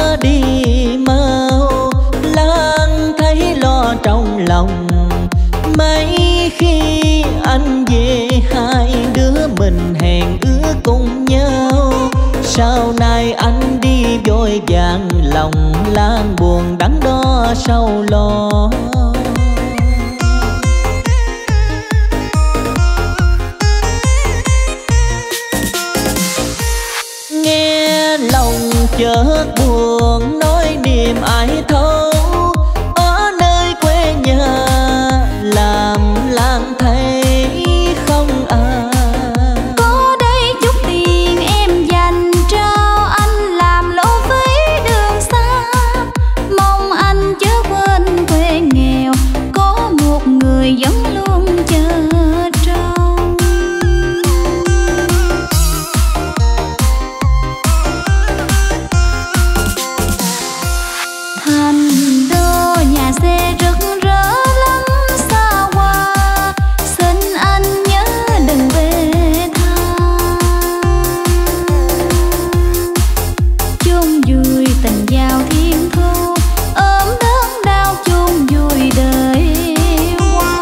nỡ đi mau, lang thấy lo trong lòng. Mấy khi anh về hai đứa mình hẹn ước cùng nhau, sau này anh đi vội vàng lòng lang buồn đắn đo sầu lo. Nghe lòng chợt buồn nói niềm ai thấu, ở nơi quê nhà làm lang thấy không à. Có đây chút tiền em dành trao anh làm lỗ phí đường xa, mong anh chớ quên quê nghèo có một người vẫn luôn chờ trông. Thành đô nhà xe rực rỡ lắm xa hoa, xin anh nhớ đừng về tha. Chôn vùi tình vào thiên thu, ôm đớn đau chôn vùi đời qua.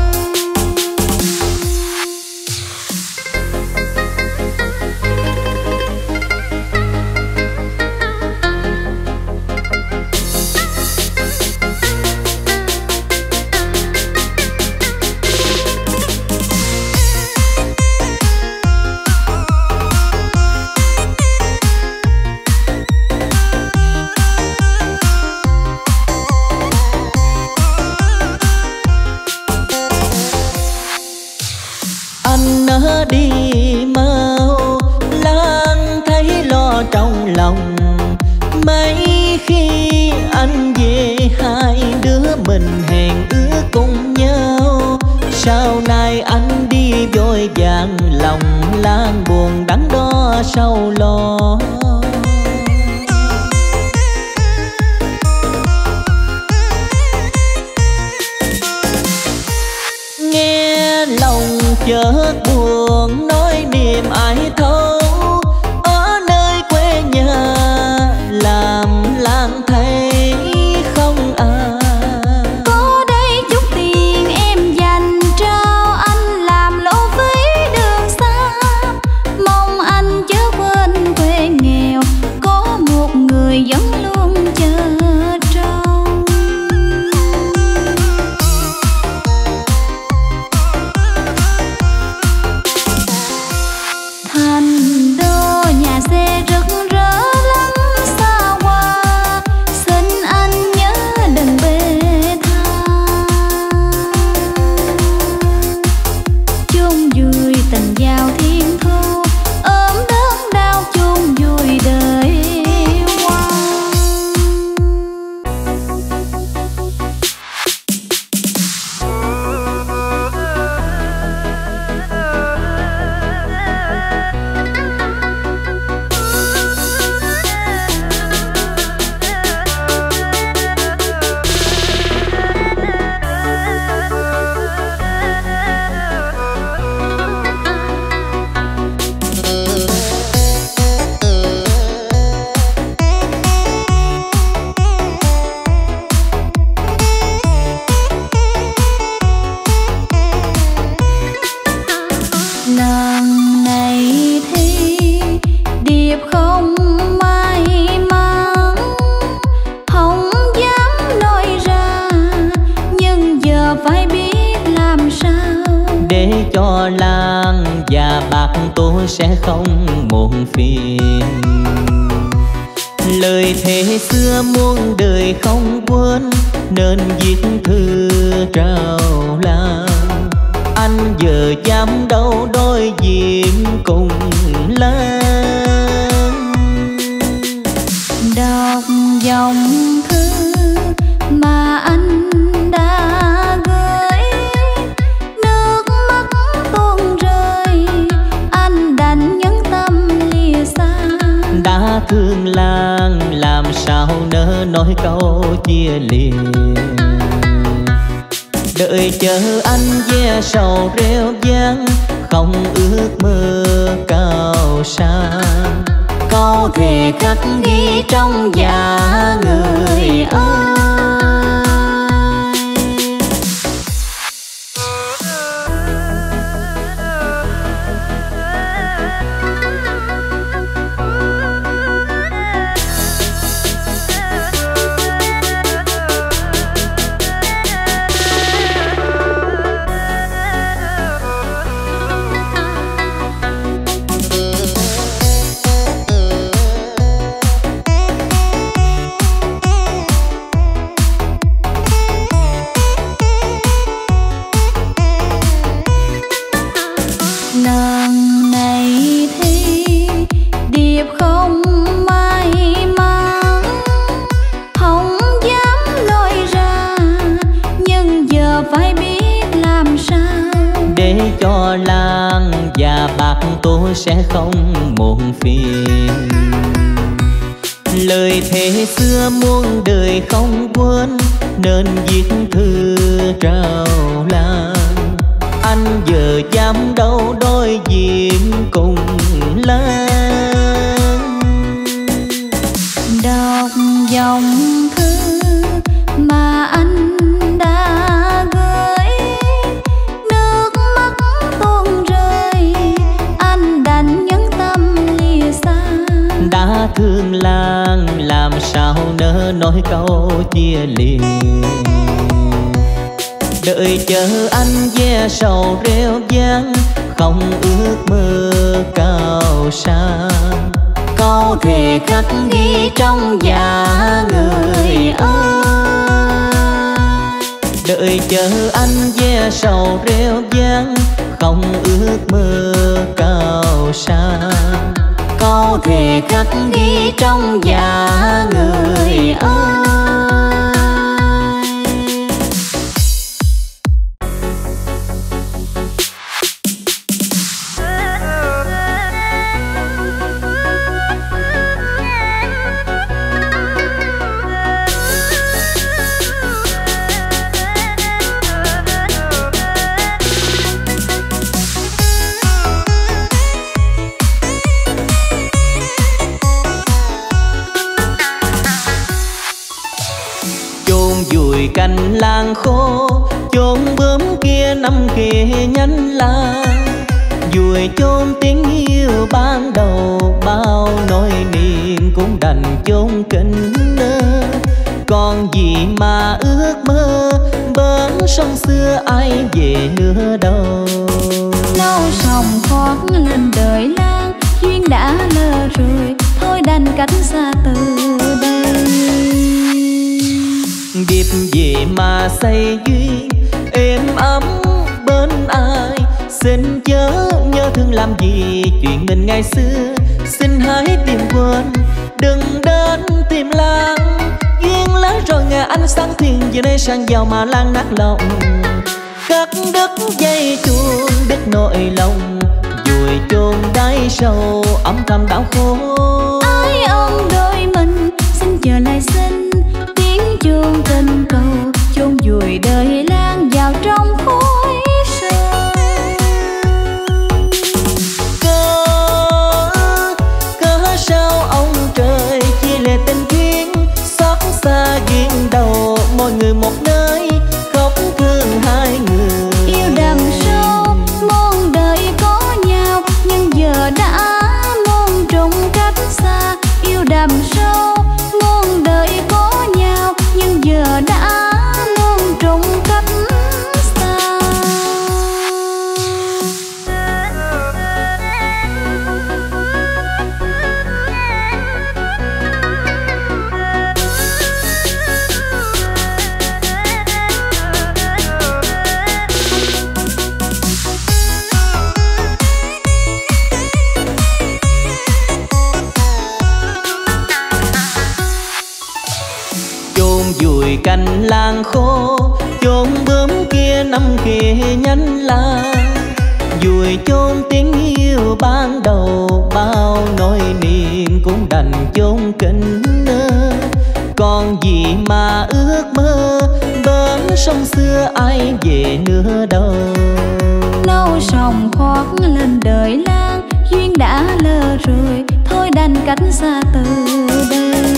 Anh nỡ đi mau, lang thấy lo trong lòng. Mấy khi anh về hai đứa mình hẹn ước cùng nhau, sau này anh đi vội vàng lòng lang buồn đắn đo sầu lo. Nghe lòng chợt buồn nói niềm ai thấu, ở nơi quê nhà làm lang thấy không à. Có đây chút tiền em dành trao anh làm lỗ phí đường xa, mong anh chớ quên quê nghèo có một người vẫn luôn chờ trông. Thành đô nhà xe rực rỡ lắm xa hoa, xin anh nhớ đừng về tha. Chôn vùi tình vào thiên thu, ôm đớn đau chôn vùi đời qua. Lần này thì điệp không may mắn, không dám nói ra, nhưng giờ phải biết làm sao Để cho lang và bạc tôi sẽ không muộn phiền. Lời thề xưa muôn đời không quên, nên viết thư trao lang. Anh giờ dám đâu đối diện cùng lang. đọc dòng thư mà anh đã gửi, nước mắt tuôn rơi, anh đành nhẫn tâm lìa xa. Đã thương lang làm sao nỡ nói câu chia lìa, đợi chờ anh ve sầu reo vang, không ước mơ cao xa. câu thề khắc ghi trong dạ người ơi. Tôi sẽ không muộn phiền. Lời thề xưa muôn đời không quên, nên viết thư trao lan. Anh giờ dám đâu đối diện cùng lan. Đọc dòng thư mà anh đã gửi, nước mắt tuôn rơi, anh đành nhẫn tâm lìa xa. Đã thương Lan làm sao nỡ nói câu chia lìa. Đợi chờ anh ve sầu reo vang, không ước mơ cao xa. Câu thề khắc ghi trong dạ người ơi. Đợi chờ anh ve sầu reo vang, không ước mơ cao xa. Câu thề khắc ghi trong dạ người ơi. Cành lan khô chôn bướm kia năm kia nhánh lá, vùi chôn tiếng yêu ban đầu. Bao nỗi niềm cũng đành chôn kín nơ. Còn gì mà ước mơ bến sông xưa ai về nữa đâu. Lâu sòng khoác lên đời Lan, duyên đã lỡ rồi thôi đành cách xa từ đây. Điệp gì mà xây duyên êm ấm bên ai, xin chớ nhớ thương làm gì chuyện mình ngày xưa. Xin hãy tìm quên đừng đến tìm Lan. Duyên lỡ rồi ngà anh sáng thuyền giờ đây sang giàu mà Lan nát lòng. Cắt đứt dây chuông đứt nỗi lòng, vùi chôn đáy sâu âm thầm đau khổ. Ai ôm đôi mình xin chờ lại xin chuông tình cầu, chôn vùi đời Lan vào trong khói sương. Cớ sao ông trời chia lìa tình duyên, xót xa duyên đầu mỗi người một nơi, khóc thương hai người. Yêu đậm sâu muôn đời có nhau, nhưng giờ đã muôn trùng cách xa. Yêu đậm sâu muôn đời có nhau, nhưng giờ đã muôn trùng cách xa. Vùi cành lan khô chôn bướm kia năm kia nhánh lá, vùi chôn tiếng yêu ban đầu. Bao nỗi niềm cũng đành chôn kín nơ. Còn gì mà ước mơ bến sông xưa ai về nữa đâu. Lâu sòng khoác lên đời Lan, duyên đã lỡ rồi thôi đành cách xa từ đây.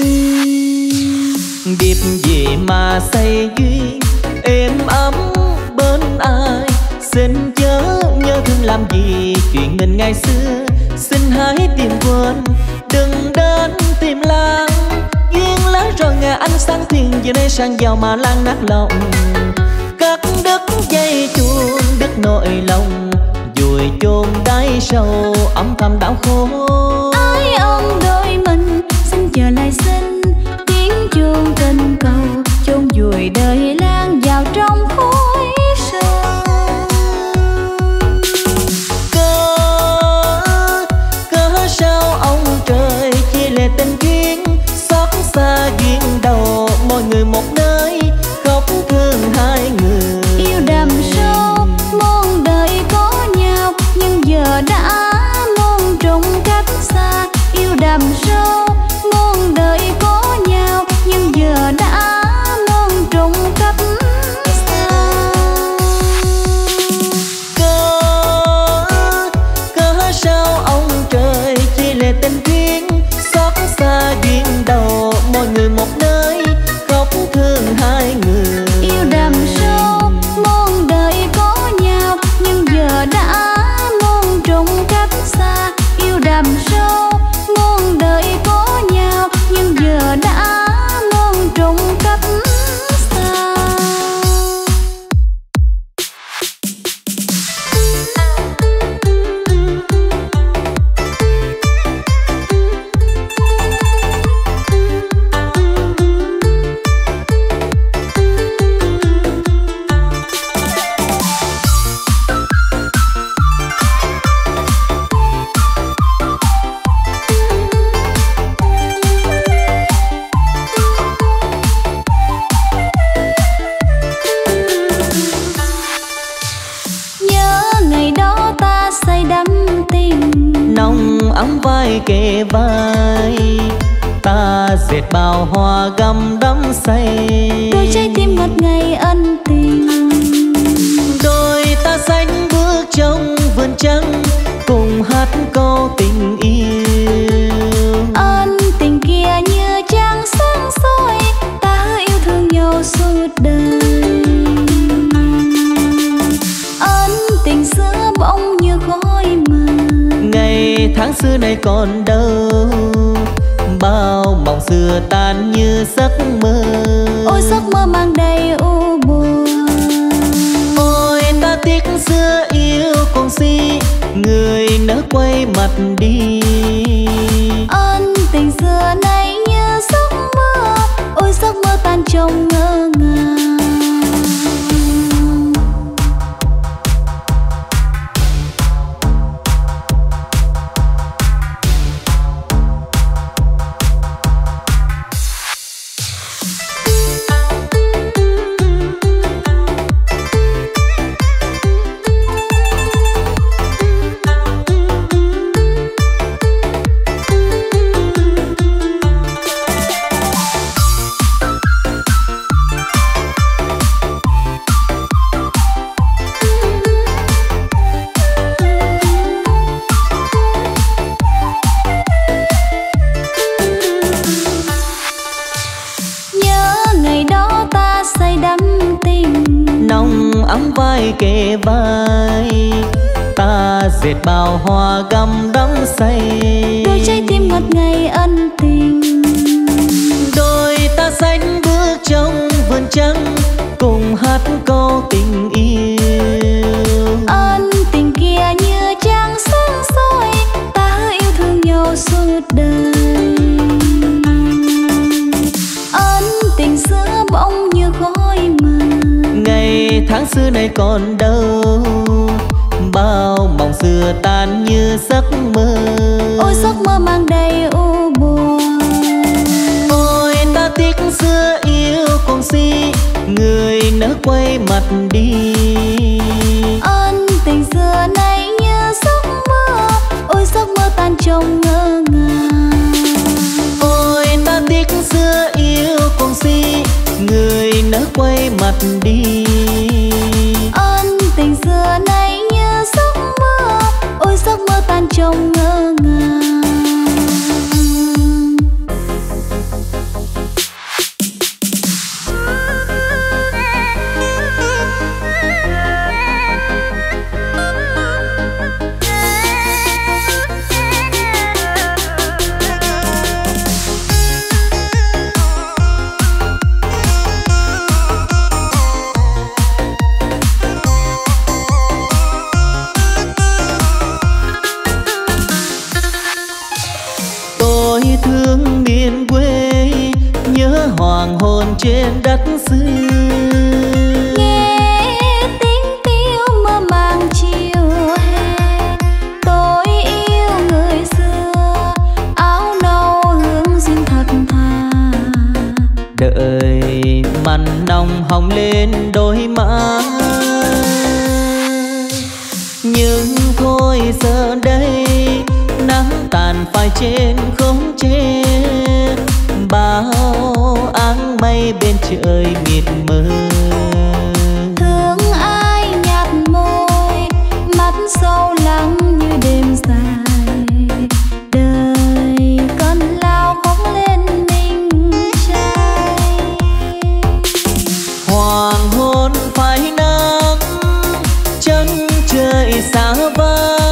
Điệp gì mà xây duyên êm ấm bên ai, xin chớ nhớ thương làm gì chuyện mình ngày xưa. Xin hãy tìm quên, đừng đến tìm lãng. Duyên lỡ rồi ngà ánh sáng thuyền giờ đây sang giàu mà lan nát lòng. Cắt đứt dây chuông đứt nỗi lòng, vùi chôn đáy sâu âm thầm đau khổ. Ái ân đôi mình xin chờ lại xin tiếng chuông tình cầu, chôn vùi đời lan vào trong khói sương. Cớ sao ông trời chia lệ tình duyên, xót xa duyên đầu mỗi người một nơi, khóc thương hai người. Yêu đậm sâu muôn đời có nhau, nhưng giờ đã muôn trùng cách xa. Yêu đậm sâu muôn đời có nhau, nhưng giờ đã muôn trùng cách xa. Cớ sao ông trời chia lệ tình duyên, xót xa duyên đầu mỗi người một nơi, khóc thương hai người. Yêu đậm sâu muôn đời có nhau, nhưng giờ đã muôn trùng cách xa. Yêu đậm sâu muôn đời có nhau, nhưng giờ đã muôn trùng cách xa. Nhớ ngày đó ta say đắm tình, Nồng ấm vai kề vai, ta dệt bao hoa gấm đắm say. đôi trái tim ngọt ngây ân tình. Đôi ta xanh bước trong vườn trắng, cùng hát câu tình yêu. Ân tình kia như trăng sáng soi, ta yêu thương nhau suốt đời. Ân tình xưa bỗng như khói mờ, Ngày tháng xưa này còn đâu, bao mộng xưa tan như giấc mơ. ôi giấc mơ mang đầy u buồn. Ôi ta tiếc xưa yêu còn si, người nỡ quay mặt đi. Ân tình xưa này như giấc mơ, ôi giấc mơ tan trong ngỡ ngàng. ấm vai kề vai, ta dệt bao hoa gấm đắm say. Đôi trái tim ngọt ngây ân tình, đôi ta xanh bước trong vườn trắng, cùng hát câu tình yêu. ân tình kia như trăng sáng soi, ta yêu thương nhau suốt đời. Ân tình xưa bỗng như khói mờ, ngày tháng xưa này còn đâu, bao mộng xưa tan như giấc mơ. ôi giấc mơ mang đầy u buồn. Ôi ta tiếc xưa yêu còn si, người nỡ quay mặt đi. Ân tình xưa này như giấc mơ, ôi giấc mơ tan trong ngỡ ngàng. Ôi ta tiếc xưa yêu còn si, người nỡ quay mặt đi. Ân tình xưa này như giấc mơ, ôi giấc mơ tan trong ngỡ ngàng. hoàng hôn trên đất xưa. Nghe tiếng tiêu mơ màng chiều hè, tôi yêu người xưa, áo nâu hương duyên thật thà. Đợi màn nồng hồng lên đôi má, nhưng thôi giờ đây nắng tàn phai trên khóm tre, bao áng mây bên trời mịt mờ. Thương ai nhạt môi, mắt sâu lắng như đêm dài, đời cơn lao khóc lên mình trai. Hoàng hôn phai nắng, chân trời xa vắng,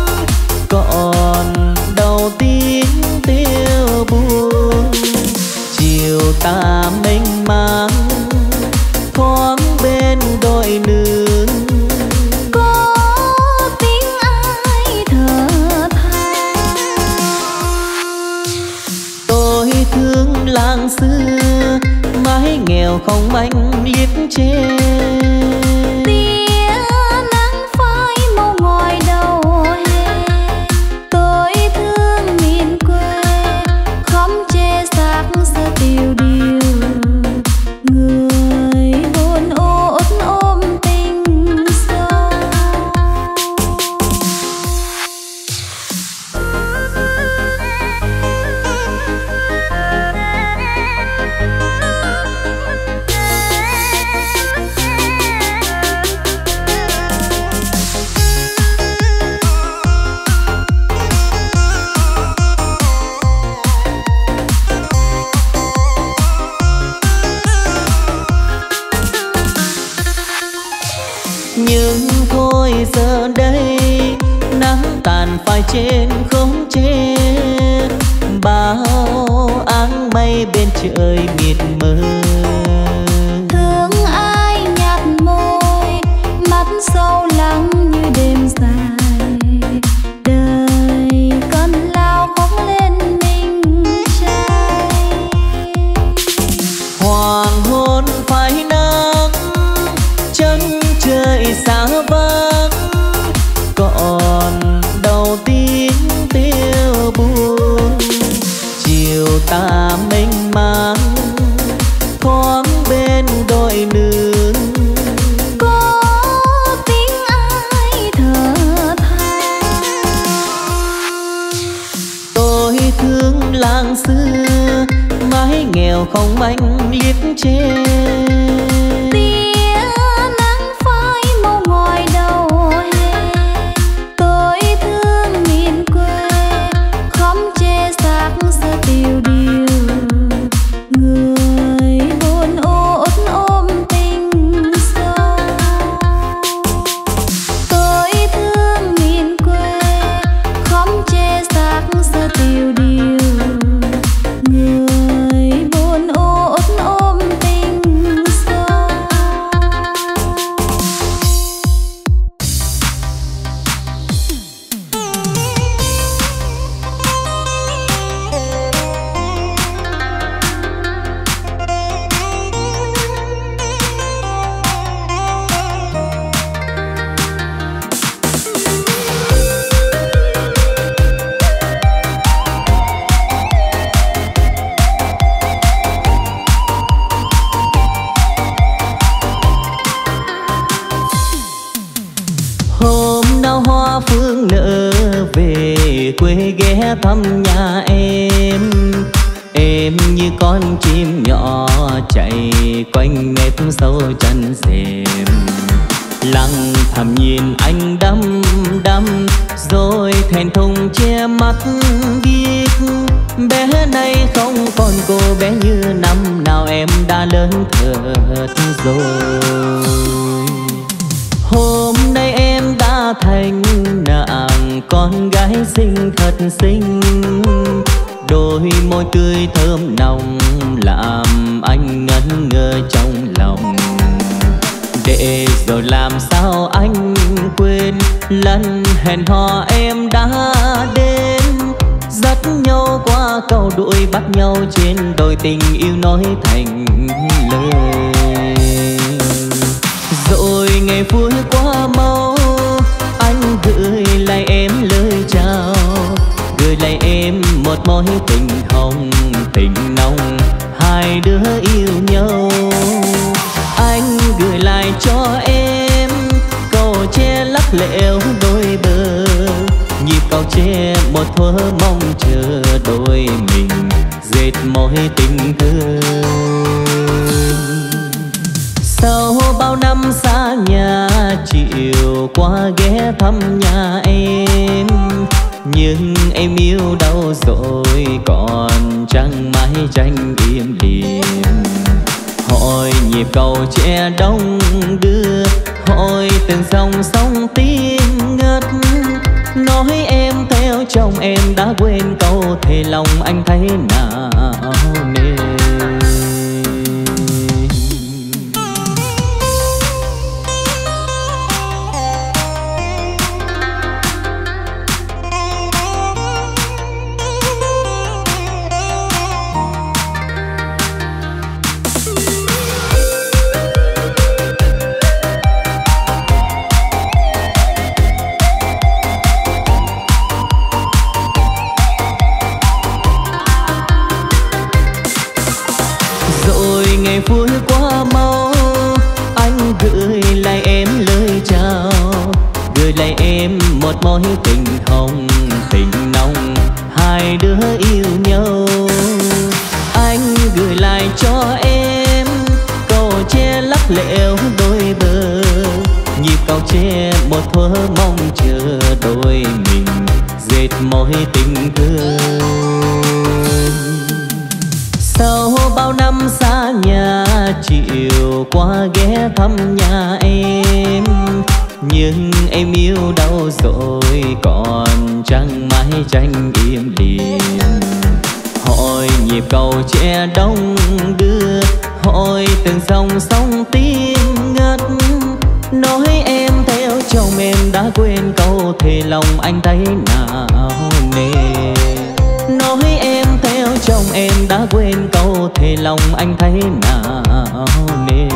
còn đầu tiếng tiêu buồn. Chiều tà mênh mang thoáng bên đôi nương, Có tiếng ai thở than. tôi thương làng xưa, mái nghèo không manh liếp che. Tia nắng phai màu ngoài đầu hè, tôi thương miền quê, khóm tre xác xưa tiêu điều, người buồn ốt ôm tình sâu. Nhưng thôi giờ đây nắng tàn phai trên khóm tre, bao áng mây bên trời mịt mờ. Thương ai nhạt môi, mắt sâu lắng như đêm dài, đời cơn lao khóc lên mình trai. Hoàng hôn phai nắng, chân trời xa vắng, còn đầu tiếng tiêu buồn. Chiều tà mênh mang thoáng bên đôi nương, Có tiếng ai thở than. tôi thương làng xưa, mái nghèo không manh liếp che. Tia nắng phai màu ngoài đầu hè, tôi thương miền quê, khóm tre xác xưa tiêu điều, người buồn ốt ôm tình sâu. Tôi thương miền quê, khóm tre xác xưa tiêu điều, người buồn ốt ôm tình sâu. Hôm nào hoa phương nở về quê ghé thăm nhà em như con chim nhỏ chạy quanh mép sâu chân rèm. Lặng thầm nhìn anh đăm đăm rồi thẹn thùng che mắt biết bé này không còn cô bé như năm nào em đã lớn thật rồi. Hôm nay em đã thành nàng con gái xinh thật xinh, đôi môi tươi thơm nồng làm anh ngẩn ngơ trong lòng. Để rồi làm sao anh quên lần hẹn hò em đã đến, dắt nhau qua cầu đuổi bắt nhau trên đồi, tình yêu nói thành lời. Rồi ngày vui qua mau, anh gửi lại em lời chào, gửi lại em một mối tình hồng tình nồng, hai đứa yêu nhau. Anh gửi lại cho em cầu tre lắc lẻo đôi bờ, nhịp cầu tre một thuở mong chờ đôi mình dệt mối tình thương. Sau bao năm xa nhà, chiều qua ghé thăm nhà em, nhưng em yêu đâu rồi còn chẳng mãi tranh im lìm. Hỏi nhịp cầu tre đông đưa, hỏi từng dòng sông tim ngất, nói em theo chồng em đã quên câu thề lòng anh thấy nào nên. Ngày vui qua mau, anh gửi lại em lời chào, gửi lại em một mối tình hồng tình nồng, hai đứa yêu nhau. Anh gửi lại cho em cầu tre lắc lẻo đôi bờ, nhịp cầu tre một thuở mong chờ đôi mình dệt mối tình thương. Sau bao năm xa nhà, chiều qua ghé thăm nhà em, nhưng em yêu đâu rồi còn chẳng mãi tranh im lìm. Hỏi nhịp cầu tre đông đưa, hỏi từng dòng sông tim ngất, nói em theo chồng em đã quên câu thề lòng anh thấy nào nên. Nói em theo chồng em đã quên câu thề lòng anh thấy nào nên.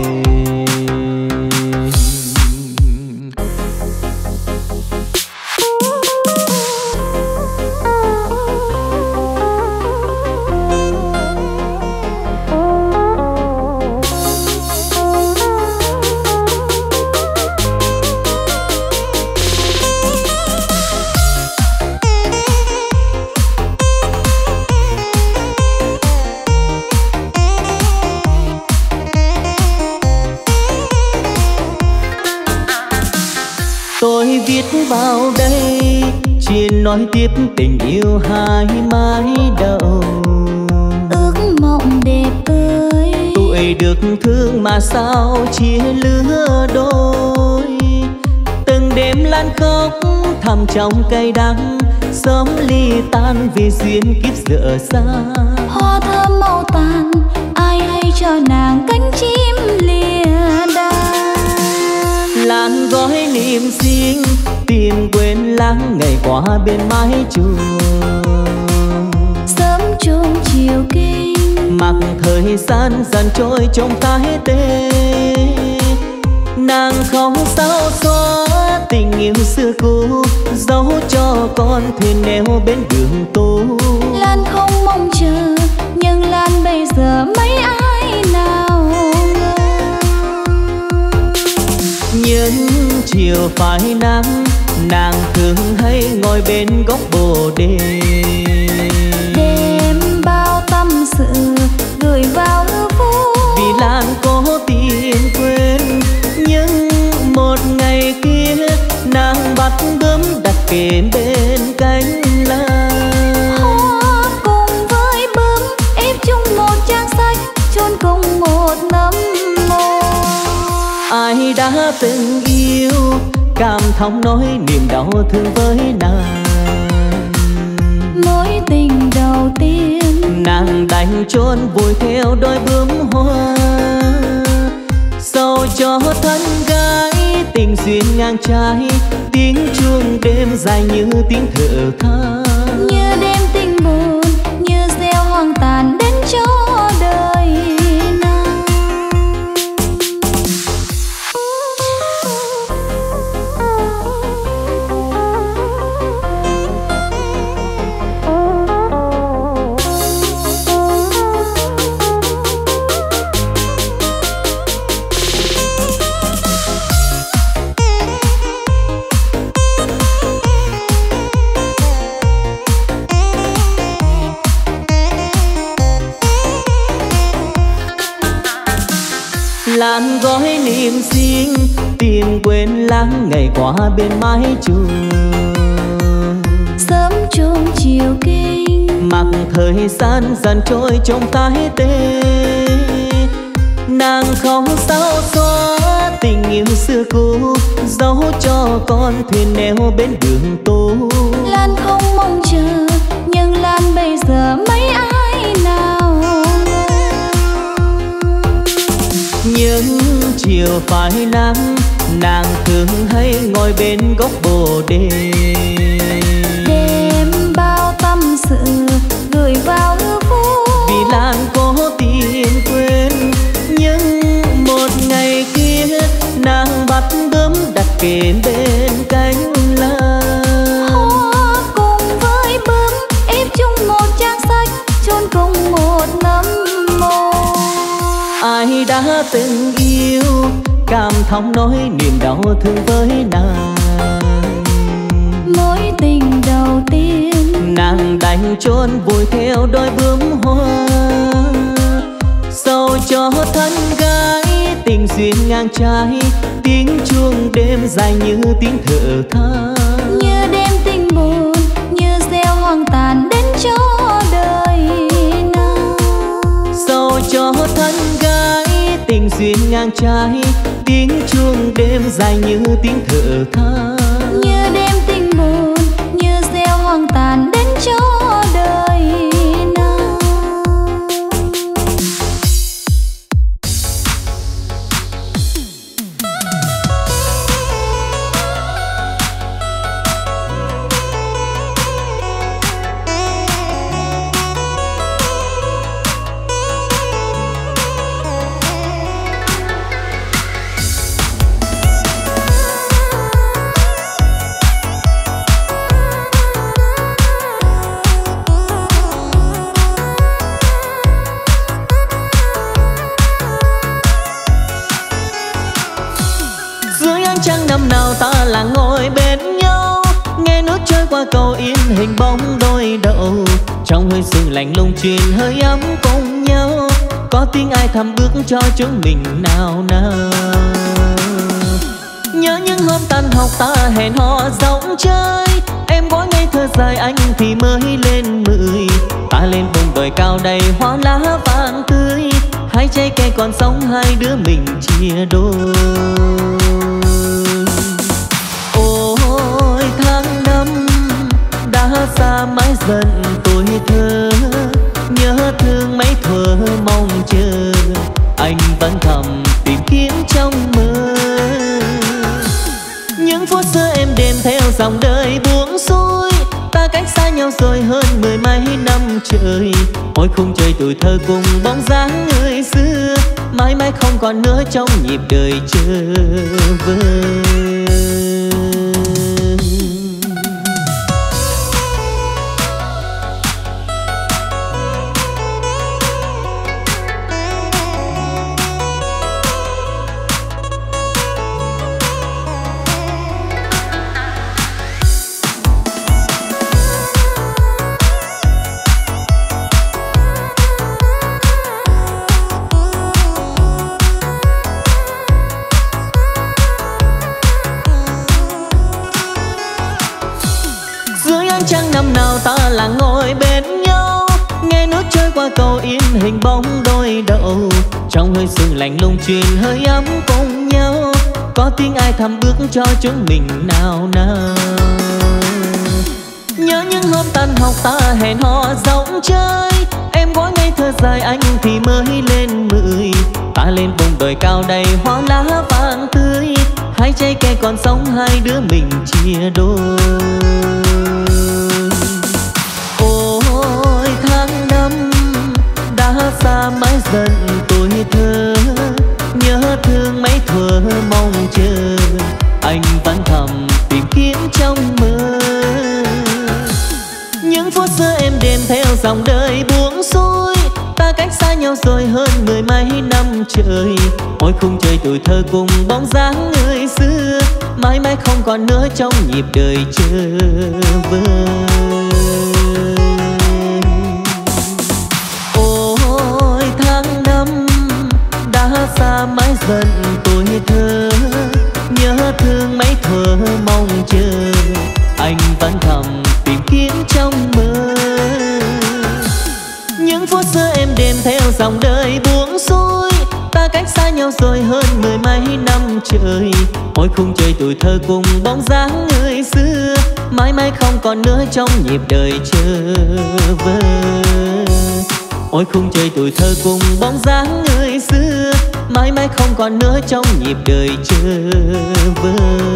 Tôi viết vào đây chuyện nói tiếp tình yêu hai mái đầu. Ước mộng đẹp ơi, tuổi được thương mà sao chia lứa đôi. Từng đêm lan khóc thầm trong cay đắng, sớm ly tan vì duyên kiếp dở xa. hoa thơm màu tàn, ai hay cho nàng cánh chim lìa đàn. Làn gói niềm riêng tìm quên lãng ngày qua bên mái chuồng. Sớm chuông chiều kinh, mặc thời gian dần trôi trong cái tê. Nàng không sao xóa tình yêu xưa cũ, giấu cho con thuyền neo bên đường tú. Lan không mong chờ, nhưng Lan bây giờ mấy ai nào ngờ. Những chiều phai nắng, nàng thường hay ngồi bên góc bồ đề. Đêm bao tâm sự gửi vào hư vô, Vì Lan có tìm quên, nhưng một ngày kia nàng bắt bướm đặt kề bên cánh lan. hoa cùng với bướm ép chung một trang sách, chôn cùng một nấm mồ. Ai đã từng yêu cảm thông nói niềm đau thương với nàng. Mối tình đầu tiên Nàng đành chôn vùi theo đôi bướm hoa. Dẫu cho thân gái tình duyên ngang trái, tiếng chuông đêm dài như tiếng thở than. như đêm làn gói niềm xin tìm quên lãng ngày qua bên mái trường. Sớm chung chiều kinh mặc thời gian dần trôi trong cái tê, nàng không sao xóa tình yêu xưa cũ, giấu cho con thuyền neo bên đường tố. Lan không mong chờ nhưng Lan bây giờ mấy ai nào những chiều phải nắng nàng thường hay ngồi bên gốc bồ đề, đêm bao tâm sự gửi vào hư vô. Vì Lan cố tìm quên nhưng một ngày kia nàng bắt bướm đặt kề bên cánh lan. Hoa cùng với bướm ép chung một trang sách, chôn cùng một nấm mồ. Ai đã từng yêu cảm thông nói niềm đau thương với nàng, mối tình đầu tiên nàng đành chôn vùi theo đôi bướm hoa. Dẫu cho thân gái tình duyên ngang trái, tiếng chuông đêm dài như tiếng thở than. như đêm tình buồn như gieo hoang tàn đến cho đời nào. Dẫu cho thân gái tình duyên ngang trái, tiếng chuông đêm dài như tiếng thở than. như đêm tình buồn như gieo hoang tàn đến cho đời nào. Năm nào ta là ngồi bên nhau, nghe nước trôi qua cầu in hình bóng đôi đầu. Trong hơi sương lạnh lùng truyền hơi ấm cùng nhau, có tiếng ai thầm bước cho chúng mình nào nào. Nhớ những hôm tan học ta hẹn hò rong chơi, em gói ngây thơ dài anh thì mới lên 10. Ta lên vùng đồi cao đầy hoa lá vàng tươi, hai trái cây còn sống hai đứa mình chia đôi. Xa mãi dần tuổi thơ, nhớ thương mấy thuở mong chờ, anh vẫn thầm tìm kiếm trong mơ. Những phút xưa em đêm theo dòng đời buông xuôi, ta cách xa nhau rồi hơn 10 mấy năm trời. Mỗi khung trời tuổi thơ cùng bóng dáng người xưa, mãi mãi không còn nữa trong nhịp đời chờ vơi. Năm nào ta là ngồi bên nhau, nghe nước trôi qua cầu in hình bóng đôi đầu. Trong hơi sương lạnh lùng truyền hơi ấm cùng nhau, có tiếng ai thầm bước cho chúng mình nào nào. Nhớ những hôm tan học ta hẹn hò rong chơi, em gói ngây thơ dài anh thì mới lên 10. Ta lên vùng đồi cao đầy hoa lá vàng tươi, hai trái cây còn sống hai đứa mình chia đôi. Xa mãi dần tuổi thơ, nhớ thương mấy thuở mong chờ, anh vẫn thầm tìm kiếm trong mơ. Những phút xưa em đêm theo dòng đời buông xuôi, ta cách xa nhau rồi hơn 10 mấy năm trời. Mỗi khung trời tuổi thơ cùng bóng dáng người xưa, mãi mãi không còn nữa trong nhịp đời chờ vơi. Xa mãi dần dòng đời buông xuôi. Ta cách xa nhau rồi hơn 10 mấy năm trời. Ôi khung trời tuổi thơ cùng bóng dáng người xưa, mãi mãi không còn nữa trong nhịp đời chờ vơ. Ôi khung trời tuổi thơ cùng bóng dáng người xưa, mãi mãi không còn nữa trong nhịp đời chờ vơ.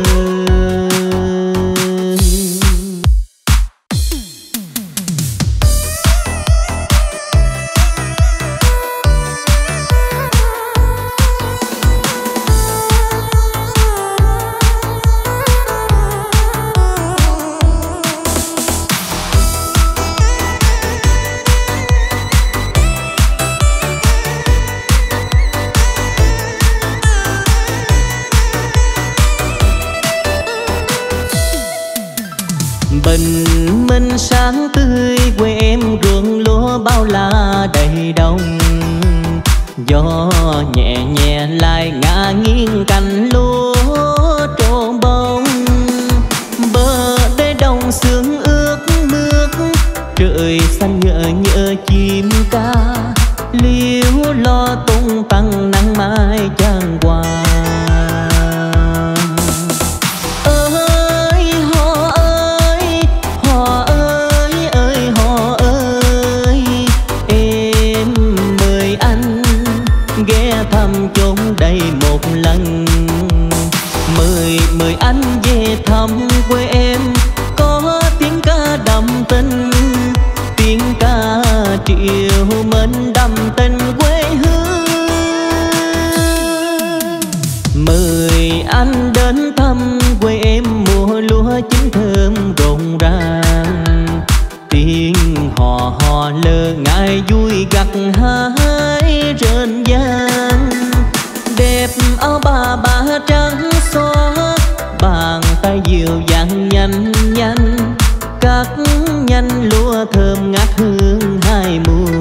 Bình minh sáng tươi quê em ruộng lúa bao la đầy đồng. Gió nhẹ nhẹ lại ngả nghiêng cành lúa trộn bông. Bờ đê đồng sương ướt mướt, trời xanh nhợ nhợ chim ca. Liễu lo tung tăng nắng mai chan hòa. Chốn đây một lần mời anh về thăm quê em. Có tiếng ca đậm tình, tiếng ca triệu mến đậm tình quê hương. Mời anh đến thăm quê em, mùa lúa chín thơm rộn ràng. Tiếng hò hò lơ ngại vui gặt hái rền vang. Đẹp áo bà trắng xóa, bàn tay dịu dàng nhanh nhanh. Cắt nhanh lúa thơm ngát hương hai mùa.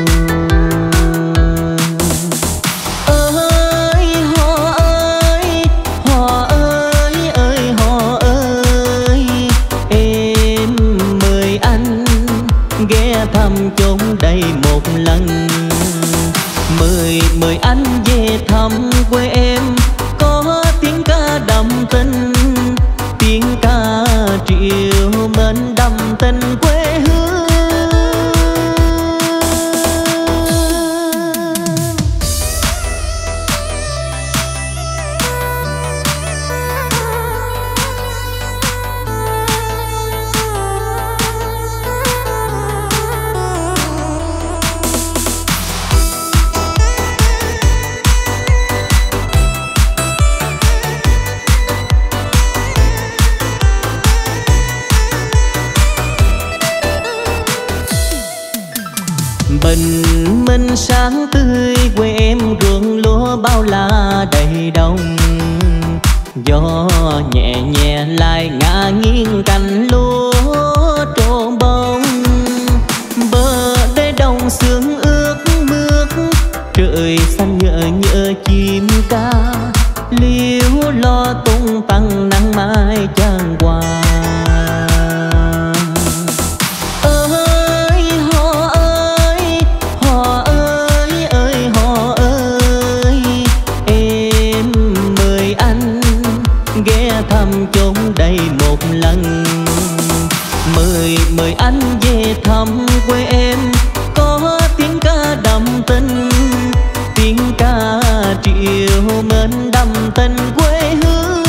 Ơi hò ơi, hò ơi ơi hò ơi. Em mời anh ghé thăm chốn đây một lần. Mời anh về thăm quê em. Có tiếng ca đậm tình, tiếng ca triệu mến đậm tình quê hương. Bình minh sáng tươi quê em ruộng lúa bao la đầy đồng. Gió nhẹ nhẹ lại ngả nghiêng cành lúa trộn bông. Bờ đê đồng sương ướt mướt, trời xanh nhợ nhợ chim ca. Liễu lo tung tăng nắng mai chan hòa. Chốn đây một lần mời anh về thăm quê em. Có tiếng ca đậm tình, tiếng ca triệu mến đậm tình quê hương.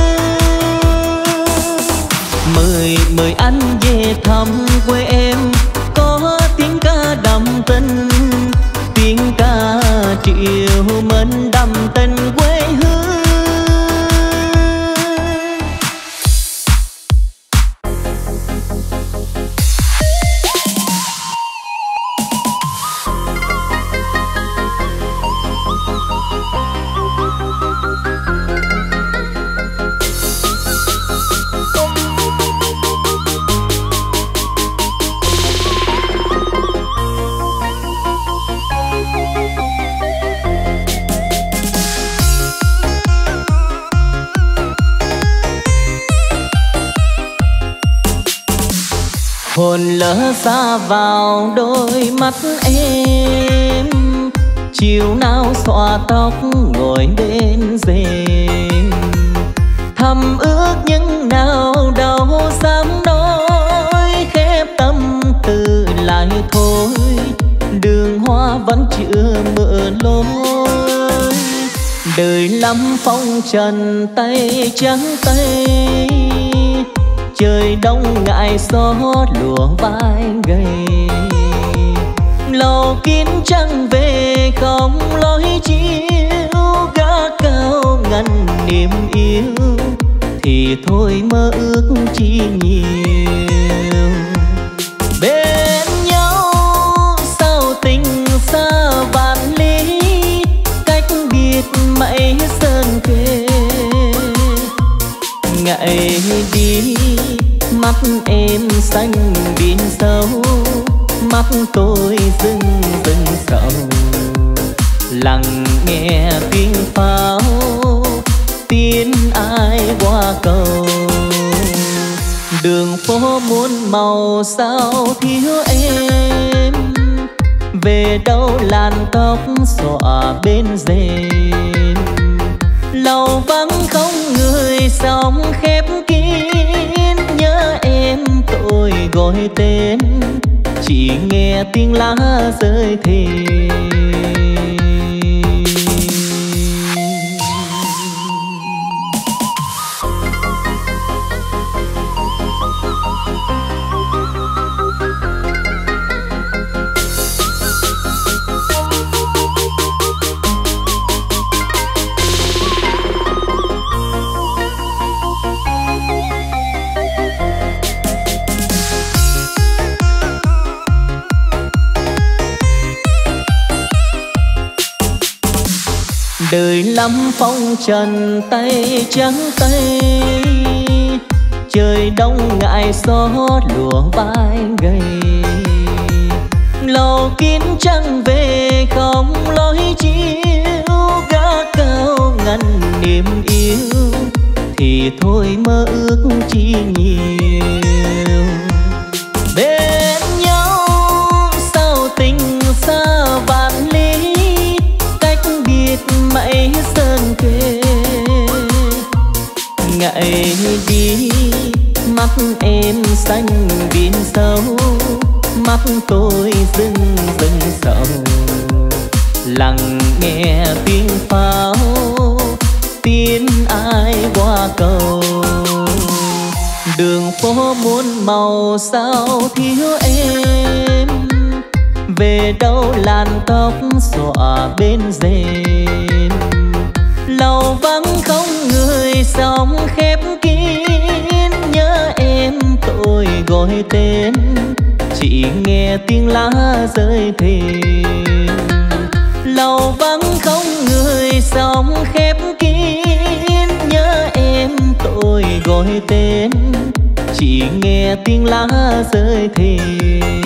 Mời anh về thăm quê em. Có tiếng ca đậm tình, tiếng ca triệu mến đậm tình quê hương. Hồn lỡ xa vào đôi mắt em, chiều nào xõa tóc ngồi bên rèm, thầm ước những nào đâu dám nói, khép tâm tư lại thôi, đường hoa vẫn chưa mở lối. Đời lắm phong trần tay trắng tay, trời đông ngại gió lùa vai gầy, lầu kín trăng về không lối chiếu, gác cao ngăn niềm yêu thì thôi mơ ước chi nhiều. Bên nhau sao tình xa vạn lý, cách biệt mây sơn kề. Ngại đi mắt em xanh biển sâu, mắt tôi rưng rưng sầu, lặng nghe tiếng pháo tiếng ai qua cầu. Đường phố muôn màu sao thiếu em, về đâu làn tóc xõa bên rèm, lầu vắng không người sóng khép kín. Nhớ em tôi gọi tên, chỉ nghe tiếng lá rơi thềm. Đời lắm phong trần tay trắng tay, trời đông ngại gió lùa vai gầy, lầu kín trăng về không lối chiếu, gác cao ngăn niềm yêu thì thôi mơ ước chi nhiều. Bên nhau sao tình xa vạn lý, cách biệt mây sơn kề. Ngại đi mắt em xanh biển sâu, mắt tôi rưng rưng sầu, lặng nghe tiếng pháo tiếng ai qua cầu. Đường phố muôn màu sao thiếu em, về đâu làn tóc xõa bên rèm, lầu vắng không người sóng khép kín. Nhớ em tôi gọi tên, chỉ nghe tiếng lá rơi thềm, lầu vắng không người sóng khép kín. Nhớ em tôi gọi tên, chỉ nghe tiếng lá rơi thềm.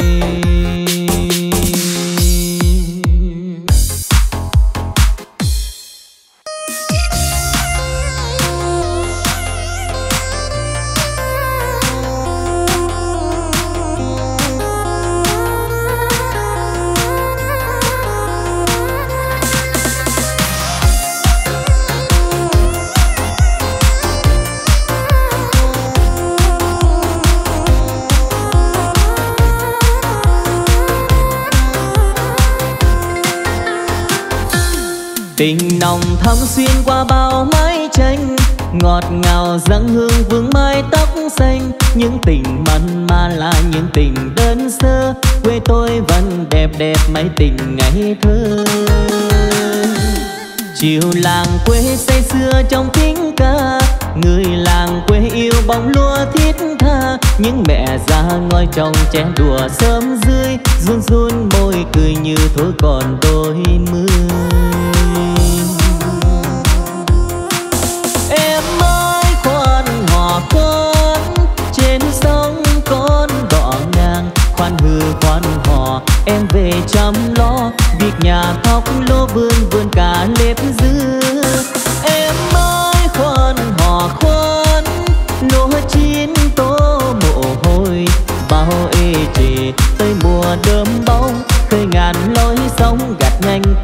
Tình nồng thắm xuyên qua bao mái tranh, ngọt ngào dâng hương vương mái tóc xanh. Những tình mặn mà là những tình đơn sơ, quê tôi vẫn đẹp đẹp mấy tình ngày thơ. Chiều làng quê say sưa trong tiếng ca, người làng quê yêu bóng lúa thiết tha. Những mẹ già ngồi trong chén đùa sớm rưới, run run môi cười như thôi còn đôi mươi. Em ơi khoan hò con, trên sông con đò ngang. Khoan hừ khoan hò em về chăm lo, việc nhà thóc lúa vườn vườn cả lép dưa. Em ơi khoan hò khoan, lúa chín tô mồ hôi. Bao ê chề tới mùa đơm bông, khơi ngàn lối sóng gạt nhanh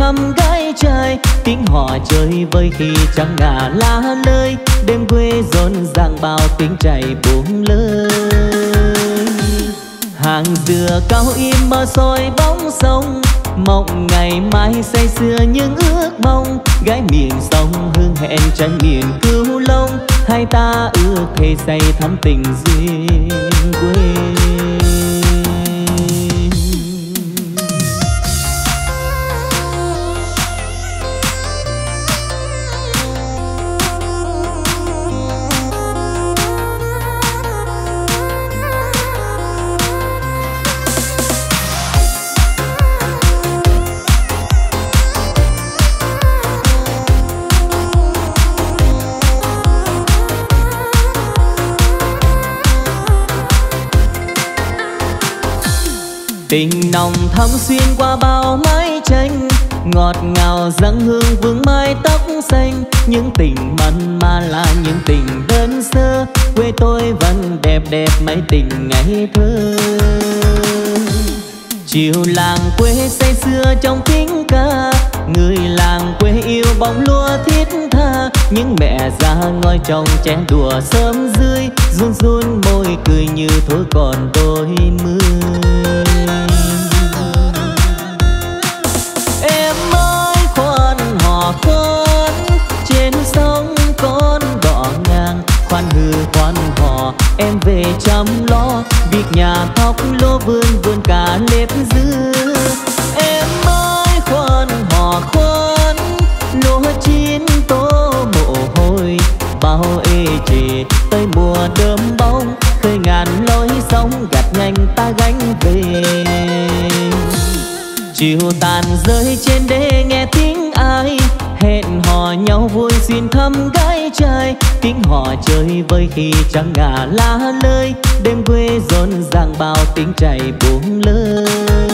thăm gái trai, tiếng họ chơi vơi khi trăng ngả lá lơi, đêm quê rộn ràng bao tiếng chảy buông lơi. Hàng dừa cao im mơ soi bóng sông, mộng ngày mai say sưa những ước mong, gái miền sông hương hẹn tranh miền Cửu Long, hai ta ước thề say thắm tình duyên quê. Tình nồng thắm xuyên qua bao mái tranh, ngọt ngào dâng hương vương mái tóc xanh. Những tình mặn mà là những tình đơn sơ, quê tôi vẫn đẹp đẹp mấy tình ngày thơ. Chiều làng quê say sưa trong tiếng ca, người làng quê yêu bóng lúa thiết tha. Những mẹ già ngồi trong chén đùa sớm dưới, run run môi cười như thôi còn đôi mươi. Em ơi khoan hò khoan, trên sông con đò ngang. Khoan hư khoan hò em về chăm lo, việc nhà thóc lúa vườn vườn cả nếp dưa. Em ơi khoan hò khoan, lúa chín tô mồ hôi bao ê chề. Tới mùa đơm bông khơi ngàn lối sóng, gặt nhanh ta gánh về. Chiều tàn rơi trên đê nghe tiếng ai, hẹn hò nhau vui xin thăm gái trai. Tiếng hò chơi vơi khi trăng ngả lá lơi, đêm quê rộn ràng bao tiếng chảy buông lơi.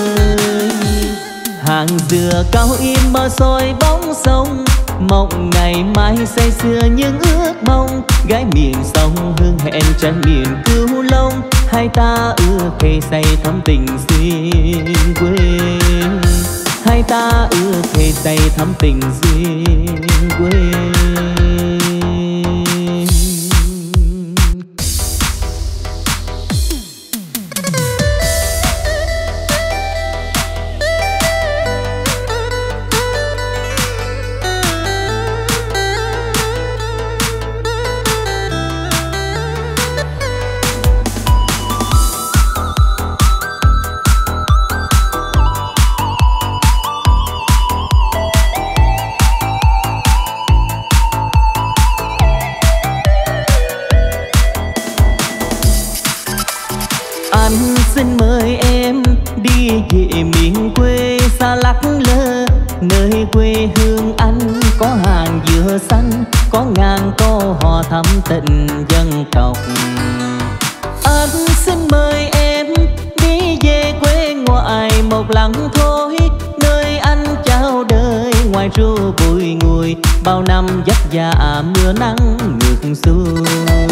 Hàng dừa cao im mơ soi bóng sông, mộng ngày mai say sưa những ước mong. Gái miền sông hương hẹn tranh miền Cửu Long, hai ta ước thề say thắm tình duyên quê. Hai ta ước thề say thắm tình duyên quê. Xin mời em đi về miền quê xa lắc lơ, nơi quê hương anh có hàng dừa xanh, có ngàn câu hò thắm tình dân tộc. Anh xin mời em đi về quê ngoại một lần thôi, nơi anh chào đời ngoài ru bụi nguôi, bao năm vất vả mưa nắng ngược xuôi.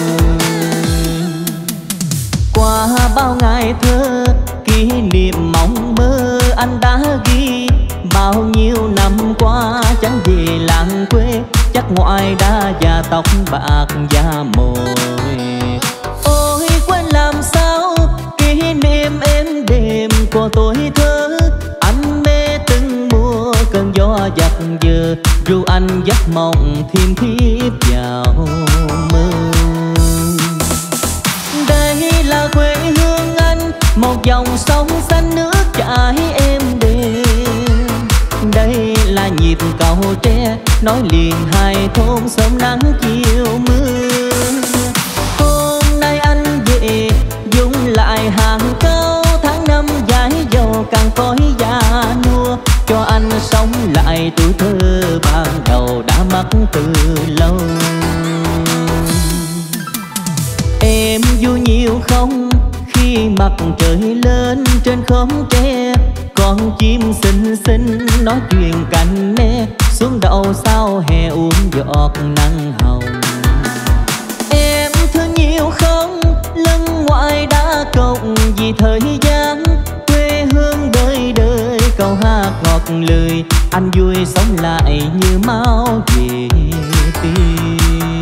Qua bao ngày thơ kỷ niệm mong mơ anh đã ghi, bao nhiêu năm qua chẳng về làng quê, chắc ngoại đã già tóc bạc da mồi. Ôi quên làm sao kỷ niệm êm đềm của tuổi thơ, anh mê từng mùa cơn gió giặt giờ, ru anh giấc mộng thiêm thiếp vào mơ. Đây là quê hương anh, một dòng sông xanh nước chảy êm đềm. Đây là nhịp cầu tre nối liền hai thôn sớm nắng chiều mưa. Hôm nay anh về dùng lại hàng câu, tháng năm dài dầu càng cõi già nua, cho anh sống lại tuổi thơ ban đầu đã mất từ lâu. Em vui nhiều không khi mặt trời lên trên khóm tre, con chim xinh xinh nói chuyện cành me, xuống đầu sao hè uống giọt nắng hồng. Em thương nhiều không lưng ngoại đã cộng vì thời gian, quê hương đời đời câu hát ngọt lời, anh vui sống lại như máu về tim.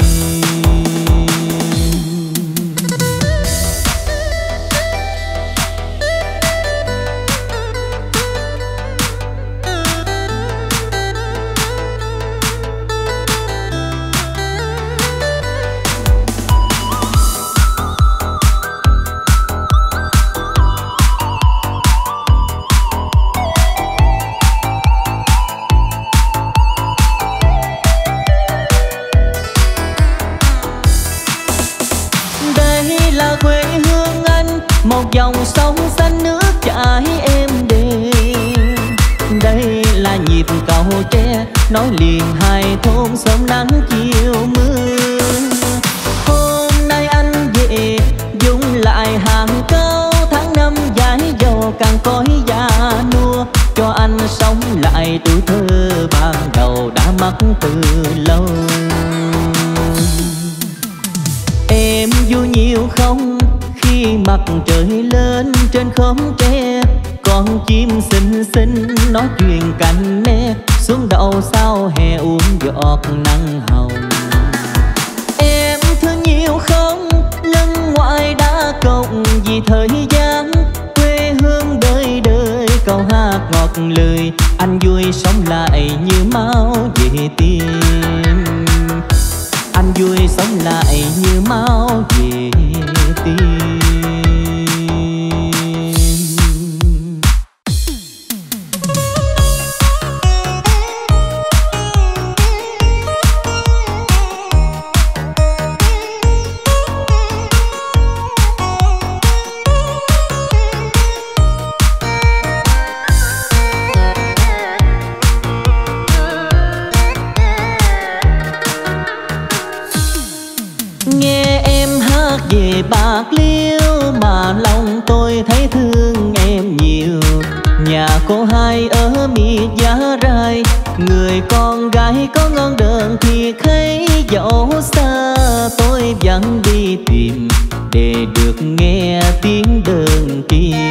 Một dòng sông xanh nước chảy êm đềm. Đây là nhịp cầu tre nối liền hai thôn sớm nắng chiều mưa. Hôm nay anh về dùng lại hàng câu tháng năm dãi dầu càng cõi già nua, cho anh sống lại tuổi thơ ban đầu đã mất từ lâu. Em vui nhiều không khi mặt trời lên trên khóm tre, con chim xinh xinh nói chuyện cành me xuống đầu sao hè uống giọt nắng hồng. Em thương nhiều không lưng ngoại đã cộng vì thời gian quê hương đời đời câu hát ngọt lời anh vui sống lại như máu về tim. Anh vui sống lại như máu về tim. Về Bạc Liêu mà lòng tôi thấy thương em nhiều. Nhà cô hai ở miệt Giá Rai, người con gái có ngon đờn thì thấy dẫu xa tôi vẫn đi tìm để được nghe tiếng đờn kia.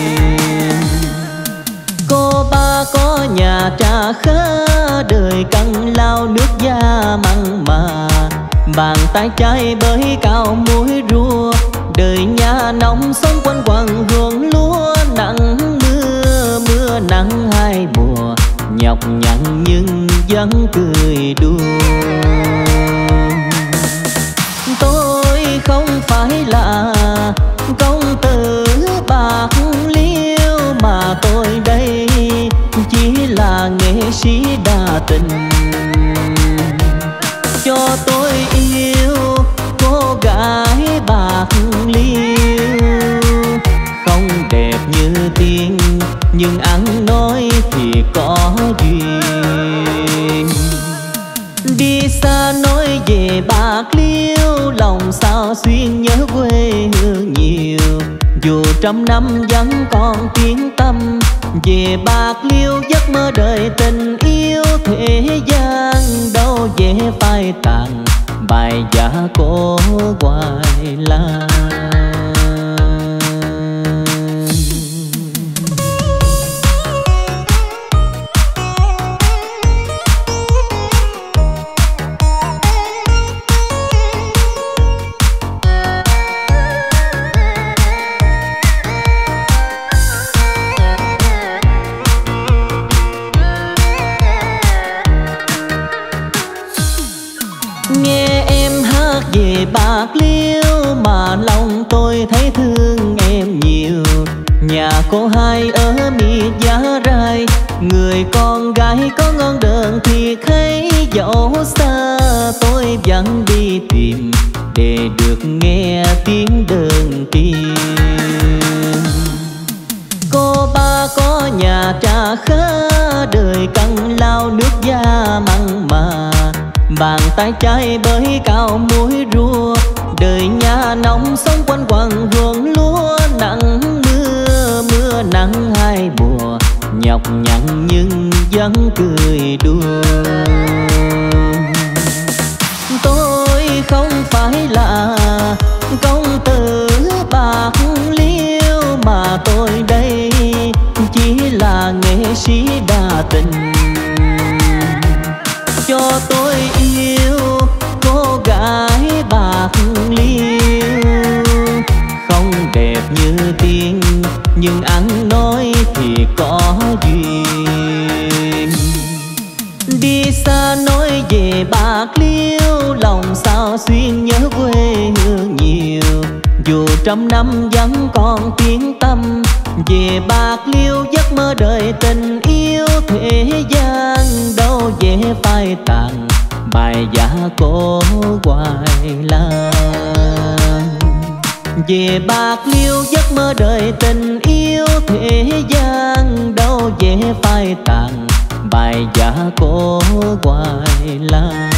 Cô ba có nhà trà khá đời căng lao nước da mặn mà, bàn tay trái bới cao muối rua, đời nhà nóng sống quanh quần ruộng lúa. Nắng mưa mưa nắng hai mùa, nhọc nhằn nhưng vẫn cười đùa. Tôi không phải là công tử Bạc Liêu mà tôi đây chỉ là nghệ sĩ đa tình. Cho tôi yêu cô gái Bạc Liêu, không đẹp như tiên nhưng ăn nói thì có duyên. Đi xa nói về Bạc Liêu lòng sao xuyên nhớ quê hương nhiều. Dù trăm năm vẫn còn tiếng tâm về Bạc Liêu, giấc mơ đời tình yêu thế gian đâu dễ phai tàn bài giả cổ hoài lan. Nghe em hát về Bạc Liêu mà lòng tôi thấy thương em nhiều. Nhà cô hai ở miệt Giá Rai, người con gái có ngon đờn thì thấy dẫu xa tôi vẫn đi tìm để được nghe tiếng đờn kia. Cô ba có nhà trà khá đời căng lao nước da mặn mà, bàn tay trái bới cao muối rua, đời nhà nóng sống quanh quần ruộng lúa. Nắng mưa mưa nắng hai mùa, nhọc nhằn nhưng vẫn cười đùa. Tôi không phải là công tử Bạc Liêu mà tôi đây chỉ là nghệ sĩ đa tình. yêu, lòng sao xuyên nhớ quê hương nhiều. Dù trăm năm vẫn còn tiếng tăm, về Bạc Liêu giấc mơ đời tình yêu. Thế gian đâu dễ phai tàn, bài dạ cổ hoài lan. Về Bạc Liêu giấc mơ đời tình yêu. Thế gian đâu dễ phai tàn, bài dạ cổ hoài lan.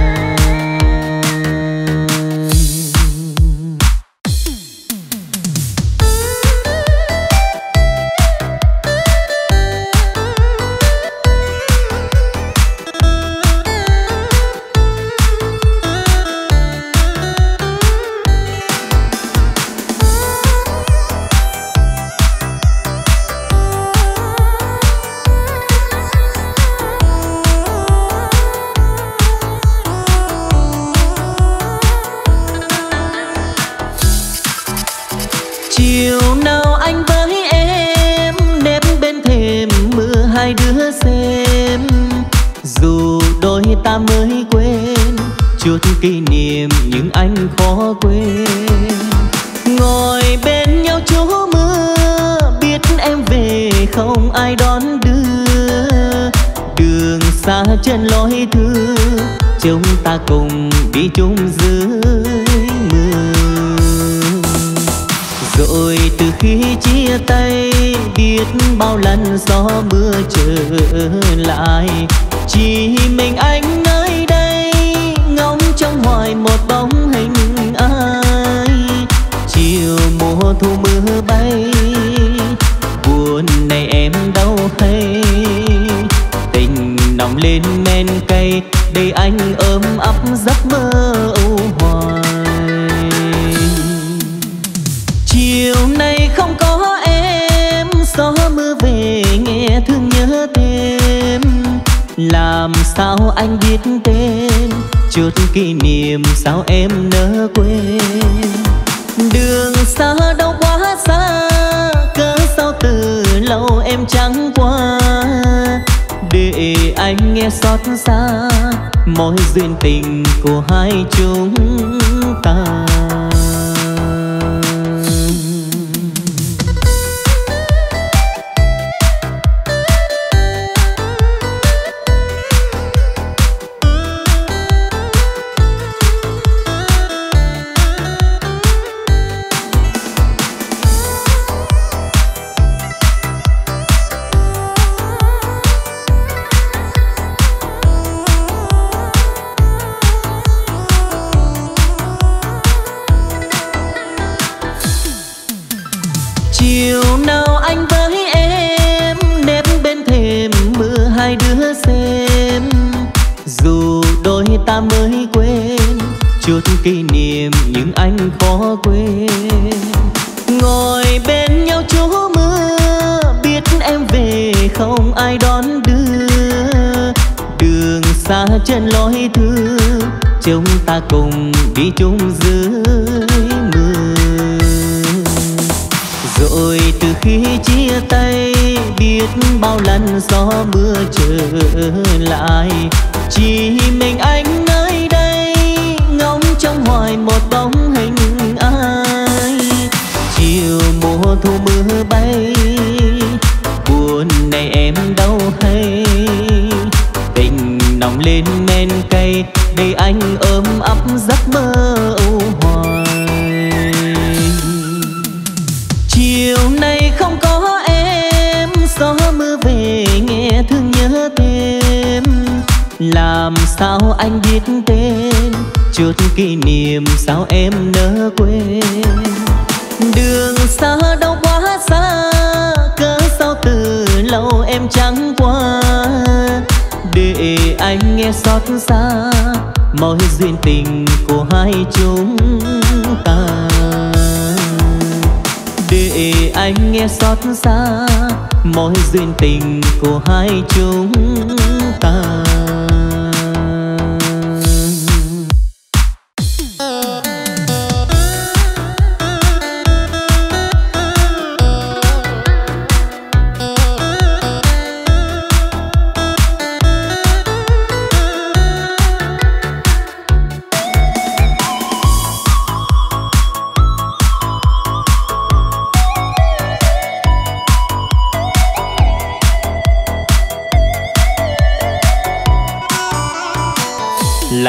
Ta mới quên chút kỷ niệm nhưng anh khó quên. Ngồi bên nhau trú mưa, biết em về không ai đón đưa. Đường xa chân lối thương, chúng ta cùng đi chung dưới mưa. Rồi từ khi chia tay, biết bao lần gió mưa trở lại. Chỉ mình anh nơi đây, ngóng trông hoài một bóng hình ai. Chiều mùa thu mưa bay, buồn này em đâu hay. Tình nồng lên men cay, để anh ôm ấp giấc mơ âu hoài. Chiều nay không có em, gió mưa về nghe thương nhớ thêm. Làm sao anh biết tên, chút kỷ niệm sao em nỡ quên. Đường xa đâu quá xa, cớ sao từ lâu em chẳng qua. Để anh nghe xót xa, mối duyên tình của hai chúng ta. Ta mới quên chút kỷ niệm nhưng anh khó quên. Ngồi bên nhau trú mưa, biết em về không ai đón đưa. Đường xa chân lối thương, chúng ta cùng đi chung dưới mưa. Rồi từ khi chia tay, biết bao lần gió mưa trở lại. Chỉ mình anh nơi đây, ngóng trông hoài một bóng hình ai. Chiều mùa thu mưa bay, buồn này em đâu hay. Tình nồng lên men cay, để anh ôm ấp giấc mơ âu hoài. Chiều nay không có em, gió mưa về nghe thương nhớ thêm. Làm sao anh biết tên, chút kỷ niệm sao em nỡ quên. Đường xa đâu quá xa, cớ sao từ lâu em chẳng qua. Để anh nghe xót xa, mối duyên tình của hai chúng ta. Để anh nghe xót xa, mối duyên tình của hai chúng ta.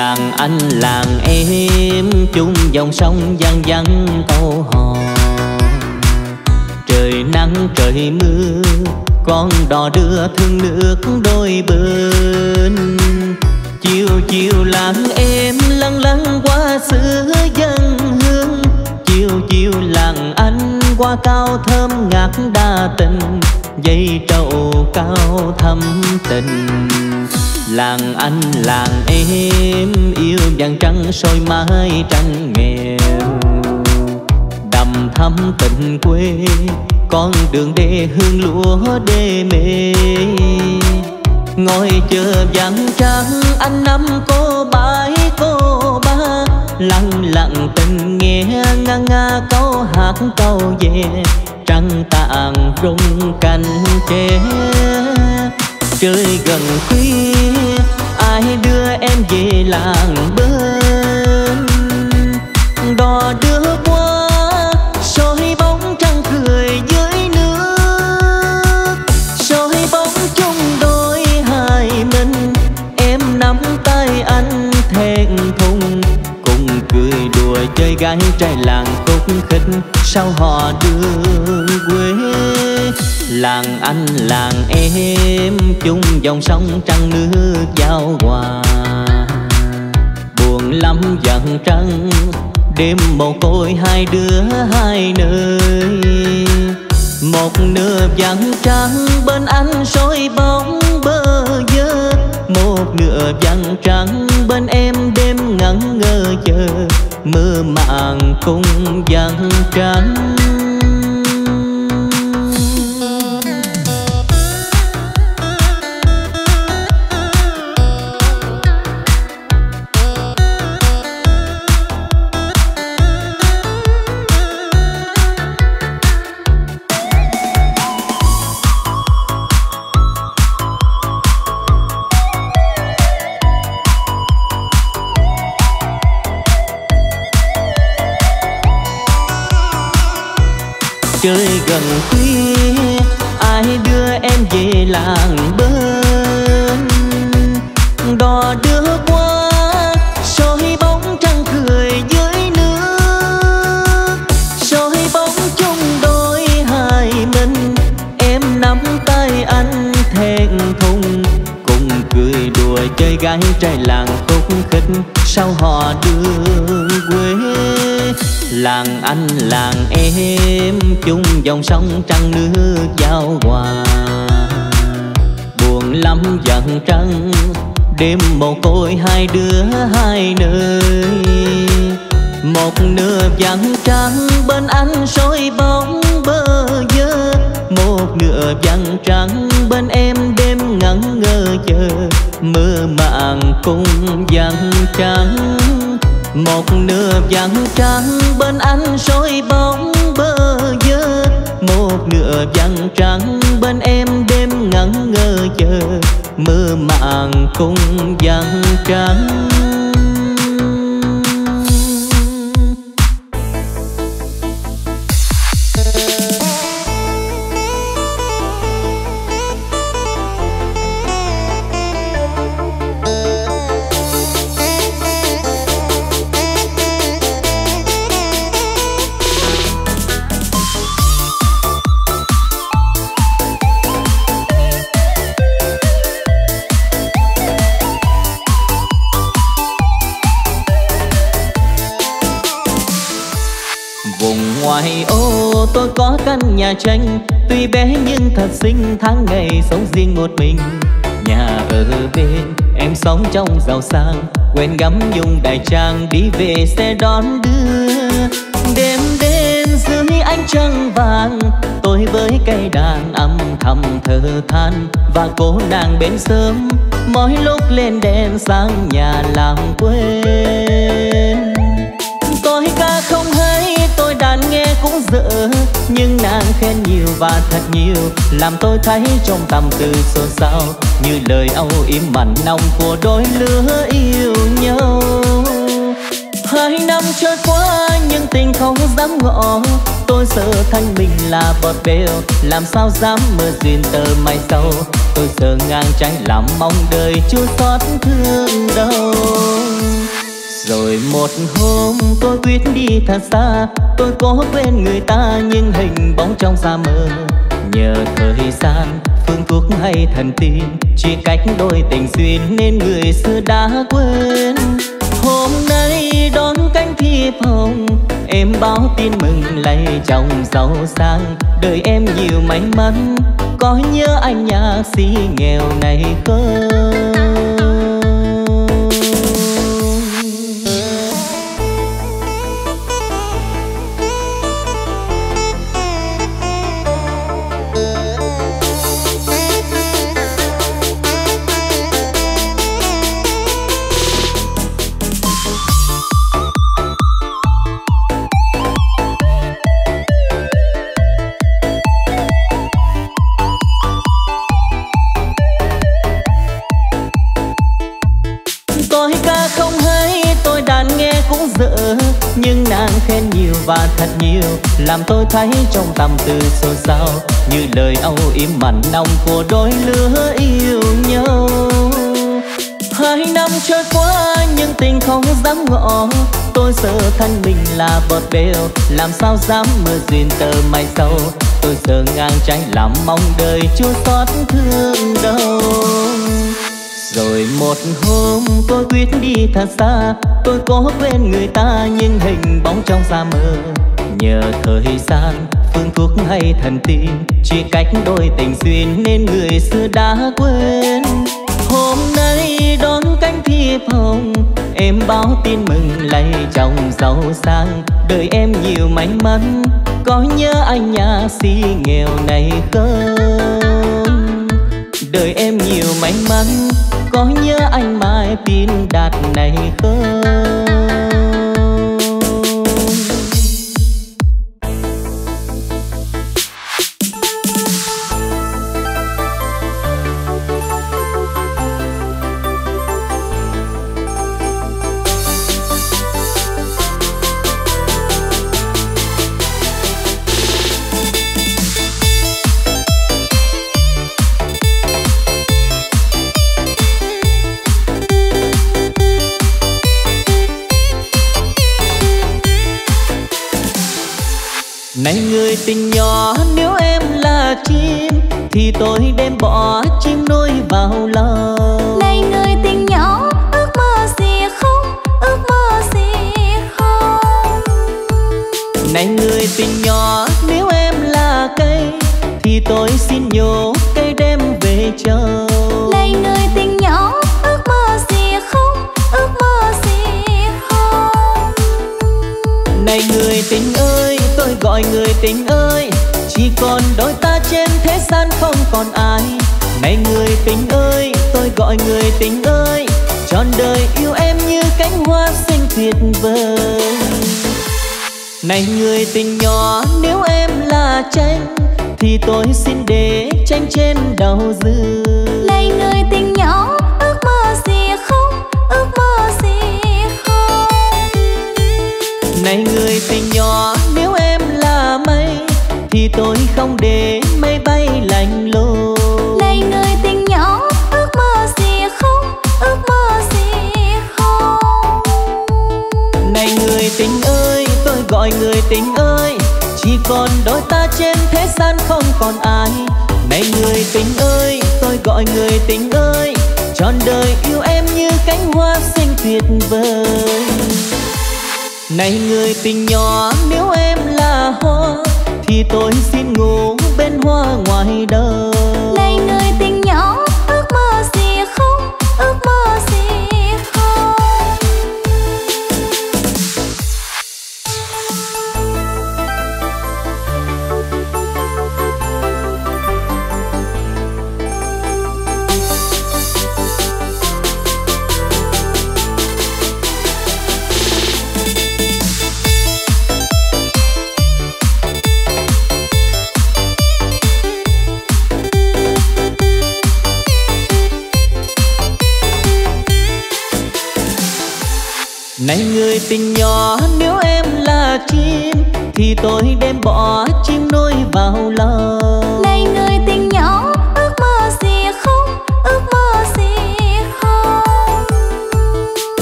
Làng anh làng em chung dòng sông văng vẳng câu hò. Trời nắng trời mưa con đò đưa thương nước đôi bên. Chiều chiều làng em lăn lăn qua xứ dân hương. Chiều chiều làng anh qua cao thơm ngát đa tình. Dây trầu cao thâm tình. Làng anh làng em yêu vàng trắng soi mái tranh nghèo. Đầm thắm tình quê con đường đê hương lúa đê mê. Ngồi chờ vàng trắng anh nắm cô bái cô ba. Lặng lặng tình nghe nga nga câu hát câu về. Trăng tàn rung cành tre. Trời gần khuya ai đưa em về làng bên. Đò đưa qua soi bóng trăng cười dưới nước. Soi bóng chung đôi hai mình. Em nắm tay anh thẹn thùng. Cùng cười đùa chơi gái trai làng khúc khích. Sao họ đường quê. Làng anh làng em chung dòng sông trăng nước giao hòa. Buồn lắm vầng trăng đêm mồ côi hai đứa hai nơi. Một nửa vầng trăng bên anh soi bóng bơ vơ. Một nửa vầng trăng bên em đêm ngẩn ngơ chờ. Mơ màng cùng vầng trăng. Trời gần khuya ai đưa em về làng bên. Đò đưa qua soi bóng trăng cười dưới nước. Soi bóng chung đôi hai mình. Em nắm tay anh thẹn thùng. Cùng cười đùa chơi gái trai làng khúc khích. Sao họ đường quê. Làng anh làng em chung dòng sông trăng nước giao hòa. Buồn lắm vầng trăng đêm mồ côi hai đứa hai nơi. Một nửa vầng trăng bên anh soi bóng bơ vơ. Một nửa vầng trăng bên em đêm ngẩn ngơ chờ. Mơ màng cùng vầng trăng. Một nửa vầng trăng bên anh soi bóng bơ vơ. Một nửa vầng trăng bên em đêm ngẩn ngơ chờ. Mơ màng cùng vầng trăng. Ngoài ô tôi có căn nhà tranh. Tuy bé nhưng thật xinh tháng ngày sống riêng một mình. Nhà ở bên em sống trong giàu sang. Quên ngắm nhung đại trang đi về xe đón đưa. Đêm đến dưới ánh trăng vàng. Tôi với cây đàn âm thầm thở than. Và cô nàng bên sớm mỗi lúc lên đèn sang nhà làm quên. Tôi ca không hay tôi đàn nghe cũng dở. Nhưng nàng khen nhiều và thật nhiều. Làm tôi thấy trong tâm tư xôn xao. Như lời âu yếm mặn nồng của đôi lứa yêu nhau. 2 năm trôi qua nhưng tình không dám ngỏ. Tôi sợ thân mình là bọt bèo. Làm sao dám mơ duyên tờ mai sau. tôi sợ ngang trái làm mong đời chưa xót thương đâu. Rồi một hôm tôi quyết đi thật xa, tôi có quên người ta nhưng hình bóng trong xa mơ. Nhờ thời gian, phương thuốc hay thần tiên, chỉ cách đôi tình duyên nên người xưa đã quên. Hôm nay đón cánh thiệp hồng, em báo tin mừng lấy chồng giàu sang. Đời em nhiều may mắn, có nhớ anh nhạc sĩ nghèo này không? Nhưng nàng khen nhiều và thật nhiều, làm tôi thấy trong tâm tư xôn xao, như lời âu yếm mặn nồng của đôi lứa yêu nhau. 2 năm trôi qua nhưng tình không dám ngỏ, tôi sợ thân mình là bọt bèo, làm sao dám mơ duyên tờ mai sau. Tôi sợ ngang trái làm mong đời chưa xót thương đâu. Rồi một hôm tôi quyết đi thật xa, tôi có quên người ta nhưng hình bóng trong xa mơ. Nhờ thời gian, phương thuốc hay thần tiên, chỉ cách đôi tình duyên nên người xưa đã quên. Hôm nay đón cánh thiệp hồng, em báo tin mừng lấy chồng giàu sang. Đời em nhiều may mắn, có nhớ anh nhạc sĩ nghèo này không? Đời em nhiều may mắn, có nhớ anh Mai Pin Đạt này không? Này người tình nhỏ, nếu em là chim thì tôi đem bỏ chim nuôi vào lòng. Này người tình nhỏ, ước mơ gì không, ước mơ gì không. Này người tình nhỏ, nếu em là cây thì tôi xin nhổ cây đem về trồng. Này người tình nhỏ, ước mơ gì không, ước mơ gì không. Này người tình ơi, tôi gọi người tình ơi, chỉ còn đôi ta trên thế gian không còn ai. Này người tình ơi, tôi gọi người tình ơi, trọn đời yêu em như cánh hoa xinh tuyệt vời. Này người tình nhỏ, nếu em là tranh thì tôi xin để tranh trên đầu giường. Này người tình nhỏ, ước mơ gì không, ước mơ gì không. Này người tình nhỏ, nếu em là mây thì tôi không để mây bay lạnh lùng. Này người tình nhỏ, ước mơ gì không, ước mơ gì không. Này người tình ơi, tôi gọi người tình ơi, chỉ còn đôi ta trên thế gian không còn ai. Này người tình ơi, tôi gọi người tình ơi, trọn đời yêu em như cánh hoa xinh tuyệt vời. Này người tình nhỏ, nếu em là hoa thì tôi xin ngủ bên hoa ngoài đời. Này người tình nhỏ, ước mơ gì không, ước mơ gì không. Này người tình nhỏ, nếu em là chim thì tôi đem bỏ chim nuôi vào lòng. Này người tình nhỏ, ước mơ gì không,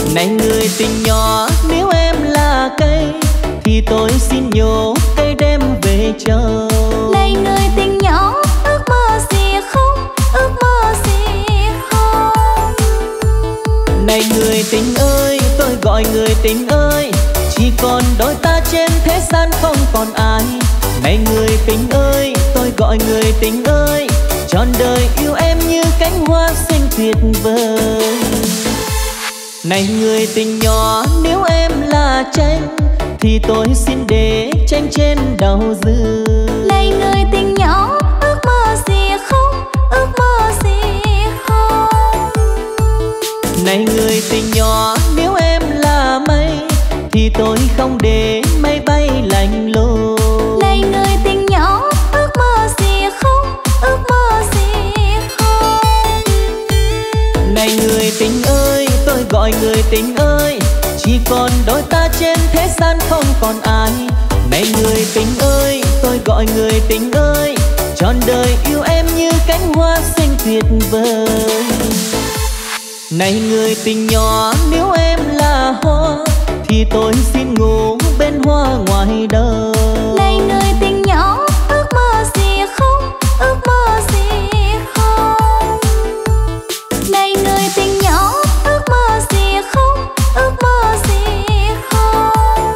Này người tình nhỏ, nếu em là cây thì tôi xin nhổ cây đem về chờ. Này người tình nhỏ, ước mơ gì không, ước mơ gì không. Này người tình ơi, tôi gọi người tình ơi, chỉ còn đôi ta trên thế gian không còn ai. Này người tình ơi, tôi gọi người tình ơi, trọn đời yêu em như cánh hoa xinh tuyệt vời. Này người tình nhỏ, nếu em là tranh thì tôi xin để tranh trên đầu giường. Này người tình nhỏ, ước mơ gì không, ước mơ gì không. Này người tình nhỏ, nếu em là mây thì tôi không để mây bay lạnh lùng. Này người tình nhỏ, ước mơ gì không, ước mơ gì không. Này người tình ơi, tôi gọi người tình ơi, chỉ còn đôi ta trên thế gian không còn ai. Này người tình ơi, tôi gọi người tình ơi, trọn đời yêu em như cánh hoa xinh tuyệt vời. Này người tình nhỏ, nếu em là hoa thì tôi xin ngủ bên hoa ngoài đời. Này người tình nhỏ, ước mơ gì không, ước mơ gì không. Này người tình nhỏ, ước mơ gì không, ước mơ gì không.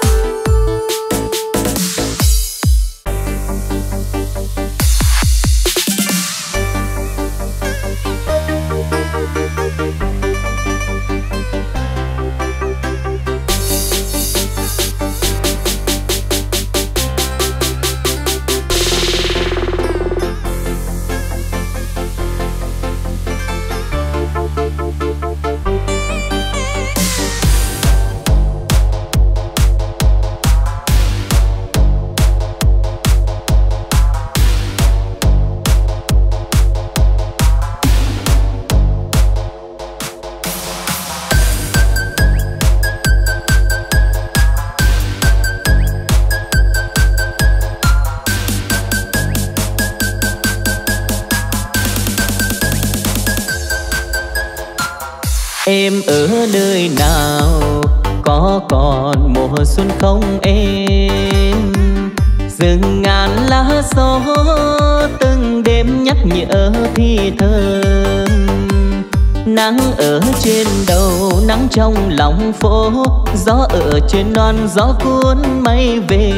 Em ở nơi nào, có còn mùa xuân không em? Rừng ngàn lá gió từng đêm nhắc nhở thì thầm. Nắng ở trên đầu, nắng trong lòng phố, gió ở trên non, gió cuốn mây về.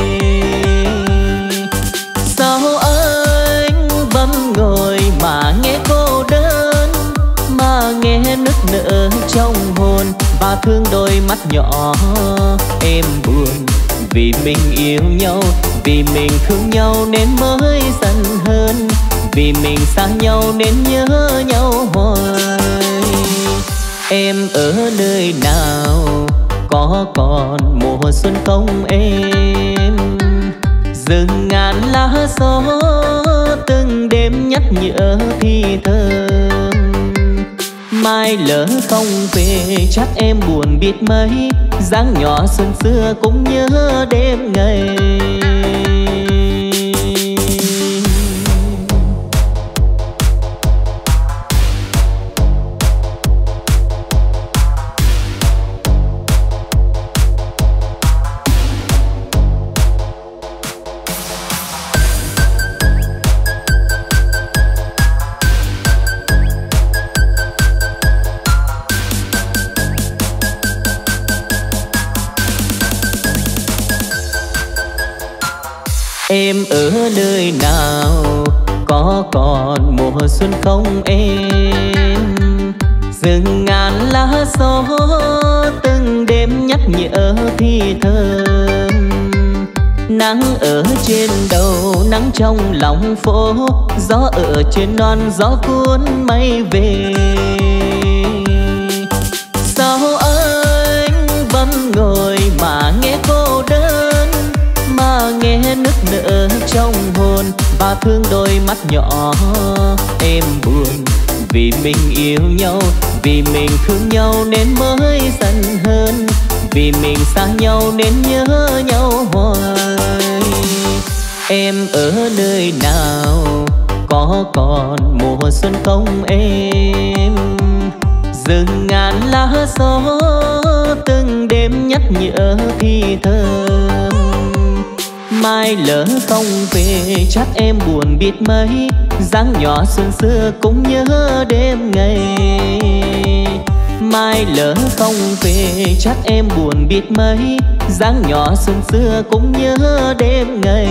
Sao anh vẫn ngồi mà nghe cô đơn, mà nghe nức nở trong hồn và thương đôi mắt nhỏ. Em buồn vì mình yêu nhau, vì mình thương nhau nên mới giận hơn, vì mình xa nhau nên nhớ nhau hoài. Em ở nơi nào, có còn mùa xuân không em? Rừng ngàn lá gió từng đêm nhắc nhở thì thầm. Mai lỡ không về chắc em buồn biết mấy, dáng nhỏ xuân xưa cũng nhớ đêm ngày. Em ở nơi nào, có còn mùa xuân không em? Rừng ngàn lá gió từng đêm nhắc nhở thì thầm. Nắng ở trên đầu, nắng trong lòng phố, gió ở trên non, gió cuốn mây về. Sao anh vẫn ngồi mà nghe cô đơn, mà nghe nức nở trong hồn và thương đôi mắt nhỏ. Em buồn vì mình yêu nhau, vì mình thương nhau nên mới giận hơn, vì mình xa nhau nên nhớ nhau hoài. Em ở nơi nào, có còn mùa xuân không em? rừng ngàn lá gió từng đêm nhắc nhở thì thơm. Mai lỡ không về chắc em buồn biết mấy, dáng nhỏ xuân xưa cũng nhớ đêm ngày. Mai lỡ không về chắc em buồn biết mấy, dáng nhỏ xuân xưa cũng nhớ đêm ngày.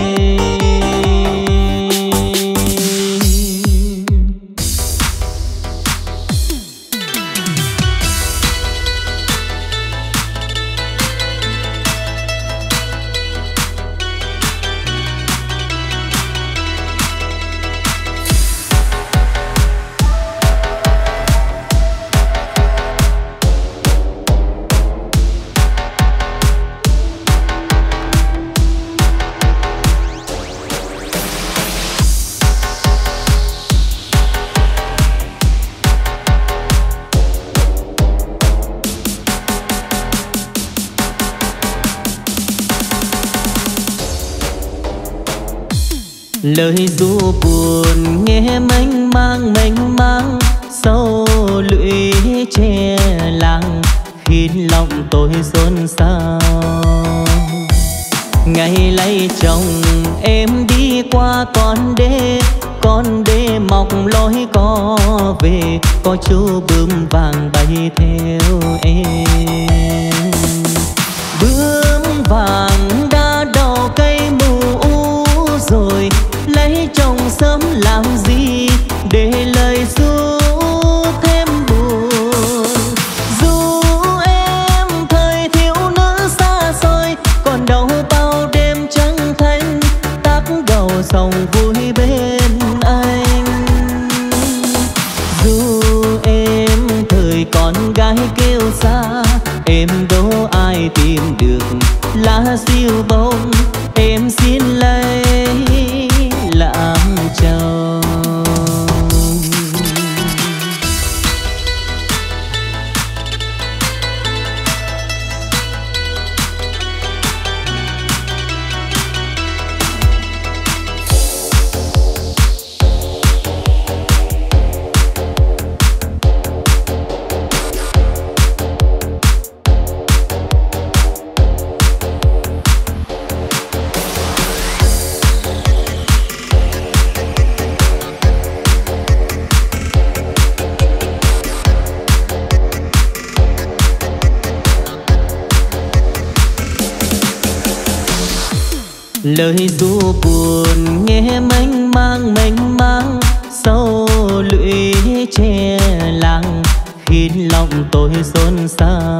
Lời ru buồn nghe mênh mang sâu lũy che làng, khiến lòng tôi xôn xao. Ngày lấy chồng em đi qua con đê mọc lối có về, có chú bướm vàng bay theo em. Bướm vàng đã đầu cây mù rồi, lấy chồng sớm làm gì để lời ru thêm buồn. Dù em thời thiếu nữ xa xôi, còn đâu bao đêm trắng thanh tắt đầu sông vui bên anh. Dù em thời con gái kêu xa, em đâu ai tìm được lá diêu bông, em xin lấy làm chồng. Lời ru buồn nghe mênh mang sâu lũy che làng, khiến lòng tôi xôn xao.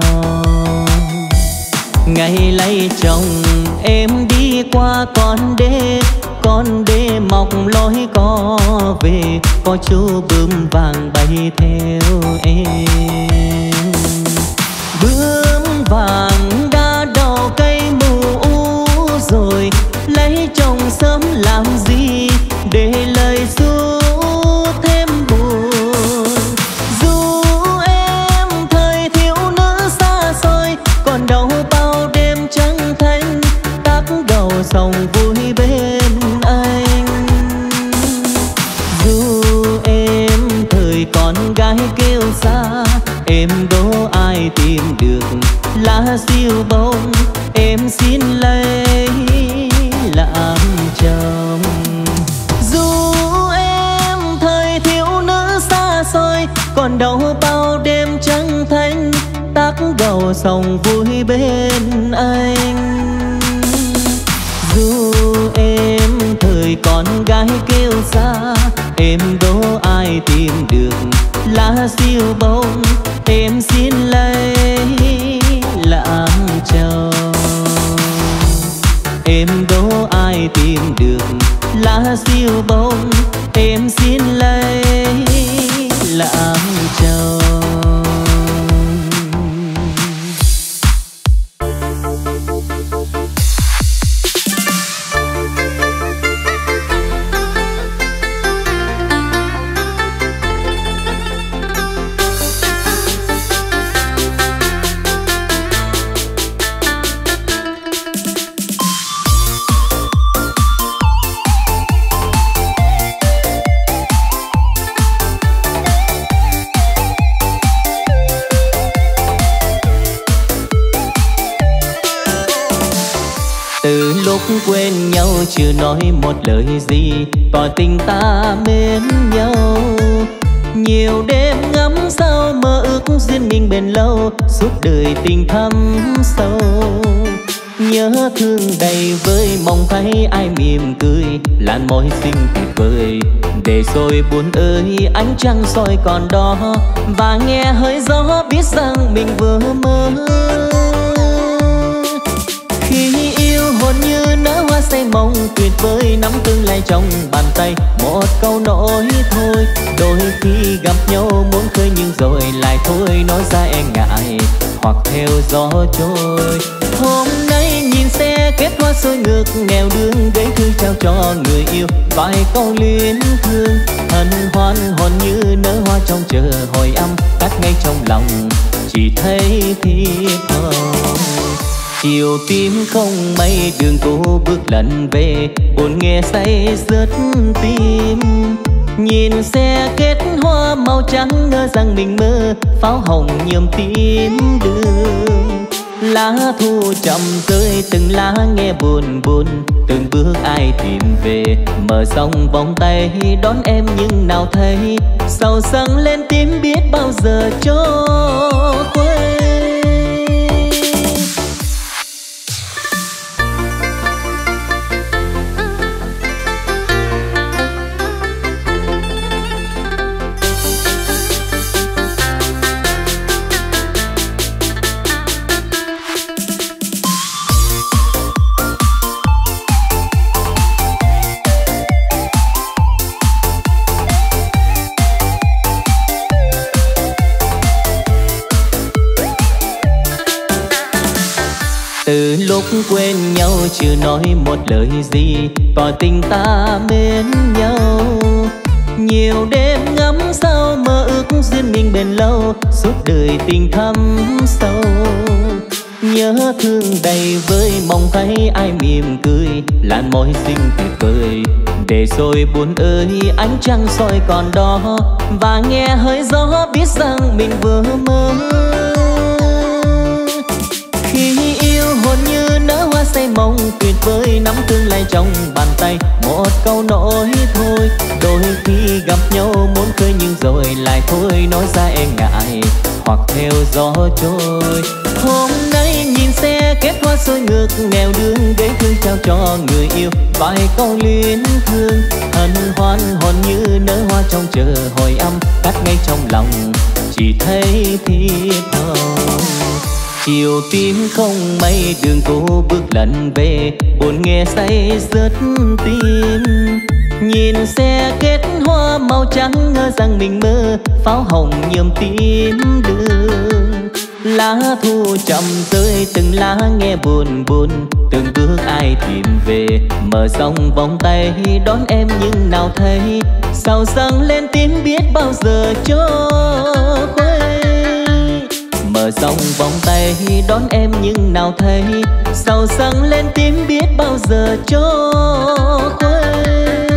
Ngày lấy chồng em đi qua con đê mọc lối có về, có chú bướm vàng bay theo em. Bướm vàng đã đầu cây mù rồi, lấy chồng sớm làm gì để lời ru thêm buồn. Dù em thời thiếu nữ xa xôi, còn đâu bao đêm trắng thanh tắt đầu sông vui bên anh. Dù em thời con gái kêu xa, em đâu ai tìm được lá diêu bông, em xin lấy làm chồng. Dù em thời thiếu nữ xa xôi, còn đâu bao đêm trắng thanh tắt đầu sông vui bên anh. Dù em thời con gái kêu xa, em đâu ai tìm được lá diêu bông, em xin lấy làm chồng. Em đâu ai tìm được lá diêu bông, em xin lấy làm chồng. quên nhau chưa nói một lời gì, tỏ tình ta mến nhau. Nhiều đêm ngắm sao mơ ước duyên mình bền lâu, suốt đời tình thâm sâu. Nhớ thương đầy vơi mong thấy ai mỉm cười, làn môi xinh tuyệt vời. Để rồi buồn ơi ánh trăng soi còn đó, và nghe hơi gió biết rằng mình vừa mơ. Khi yêu hồn như nở hoa say mộng tuyệt vời, nắm tương lai trong bàn tay, một câu nói thôi. Đôi khi gặp nhau muốn khơi nhưng rồi lại thôi, nói ra e ngại hoặc theo gió trôi. Hôm nay nhìn xe kết hoa xôi ngược nẻo đường, gửi thư trao cho người yêu vài câu luyến thương. Hân hoan hồn như nở hoa trong chờ hồi âm, cắt ngay trong lòng chỉ thấy thiếp thòm. Chiều tím không mây đường cũ bước lần về, buồn nghe say rớt tim. Nhìn xe kết hoa màu trắng ngỡ rằng mình mơ, pháo hồng nhuộm tím đường. Lá thu chậm rơi từng lá nghe buồn buồn, từng bước ai tìm về. Mở rộng vòng tay đón em nhưng nào thấy, sầu sắng lên tím biết bao giờ cho quên. Từ lúc quên nhau chưa nói một lời gì, tỏ tình ta mến nhau. Nhiều đêm ngắm sao mơ ước duyên mình bền lâu, suốt đời tình thâm sâu. Nhớ thương đầy vơi mong thấy ai mỉm cười, làn môi xinh tuyệt vời. Để rồi buồn ơi ánh trăng soi còn đó, và nghe hơi gió biết rằng mình vừa mơ. Khi yêu hồn như nở hoa say mộng tuyệt vời, nắm tương lai trong bàn tay, một câu nói thôi. Đôi khi gặp nhau muốn khơi nhưng rồi lại thôi, nói ra e ngại hoặc theo gió trôi. Hôm nay nhìn xe kết hoa xôi ngược nẻo đường, gửi thư trao cho người yêu vài câu luyến thương. Hân hoan hồn như nở hoa trong chờ hồi âm, cắt ngay trong lòng chỉ thấy thiếp thòm. Chiều tím không mây đường cũ bước lần về, buồn nghe say rớt tim. Nhìn xe kết hoa màu trắng ngỡ rằng mình mơ, pháo hồng nhuộm tím đường. Lá thu chậm rơi từng lá nghe buồn buồn, từng bước ai tìm về. Mở rộng vòng tay đón em nhưng nào thấy, sầu sắng lên tím biết bao giờ cho quên. Mở rộng vòng tay đón em nhưng nào thấy, sầu sắng lên tím biết bao giờ cho quên.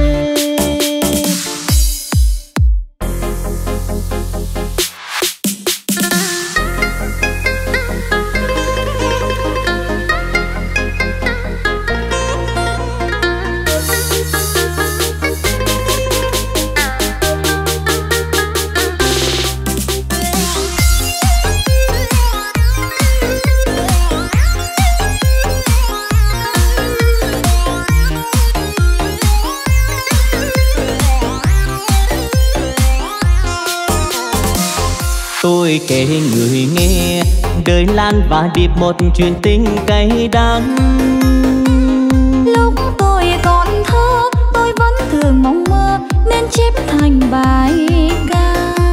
Tôi kể người nghe đời Lan và Điệp một chuyện tình cay đắng. Lúc tôi còn thơ tôi vẫn thường mong mơ nên chép thành bài ca.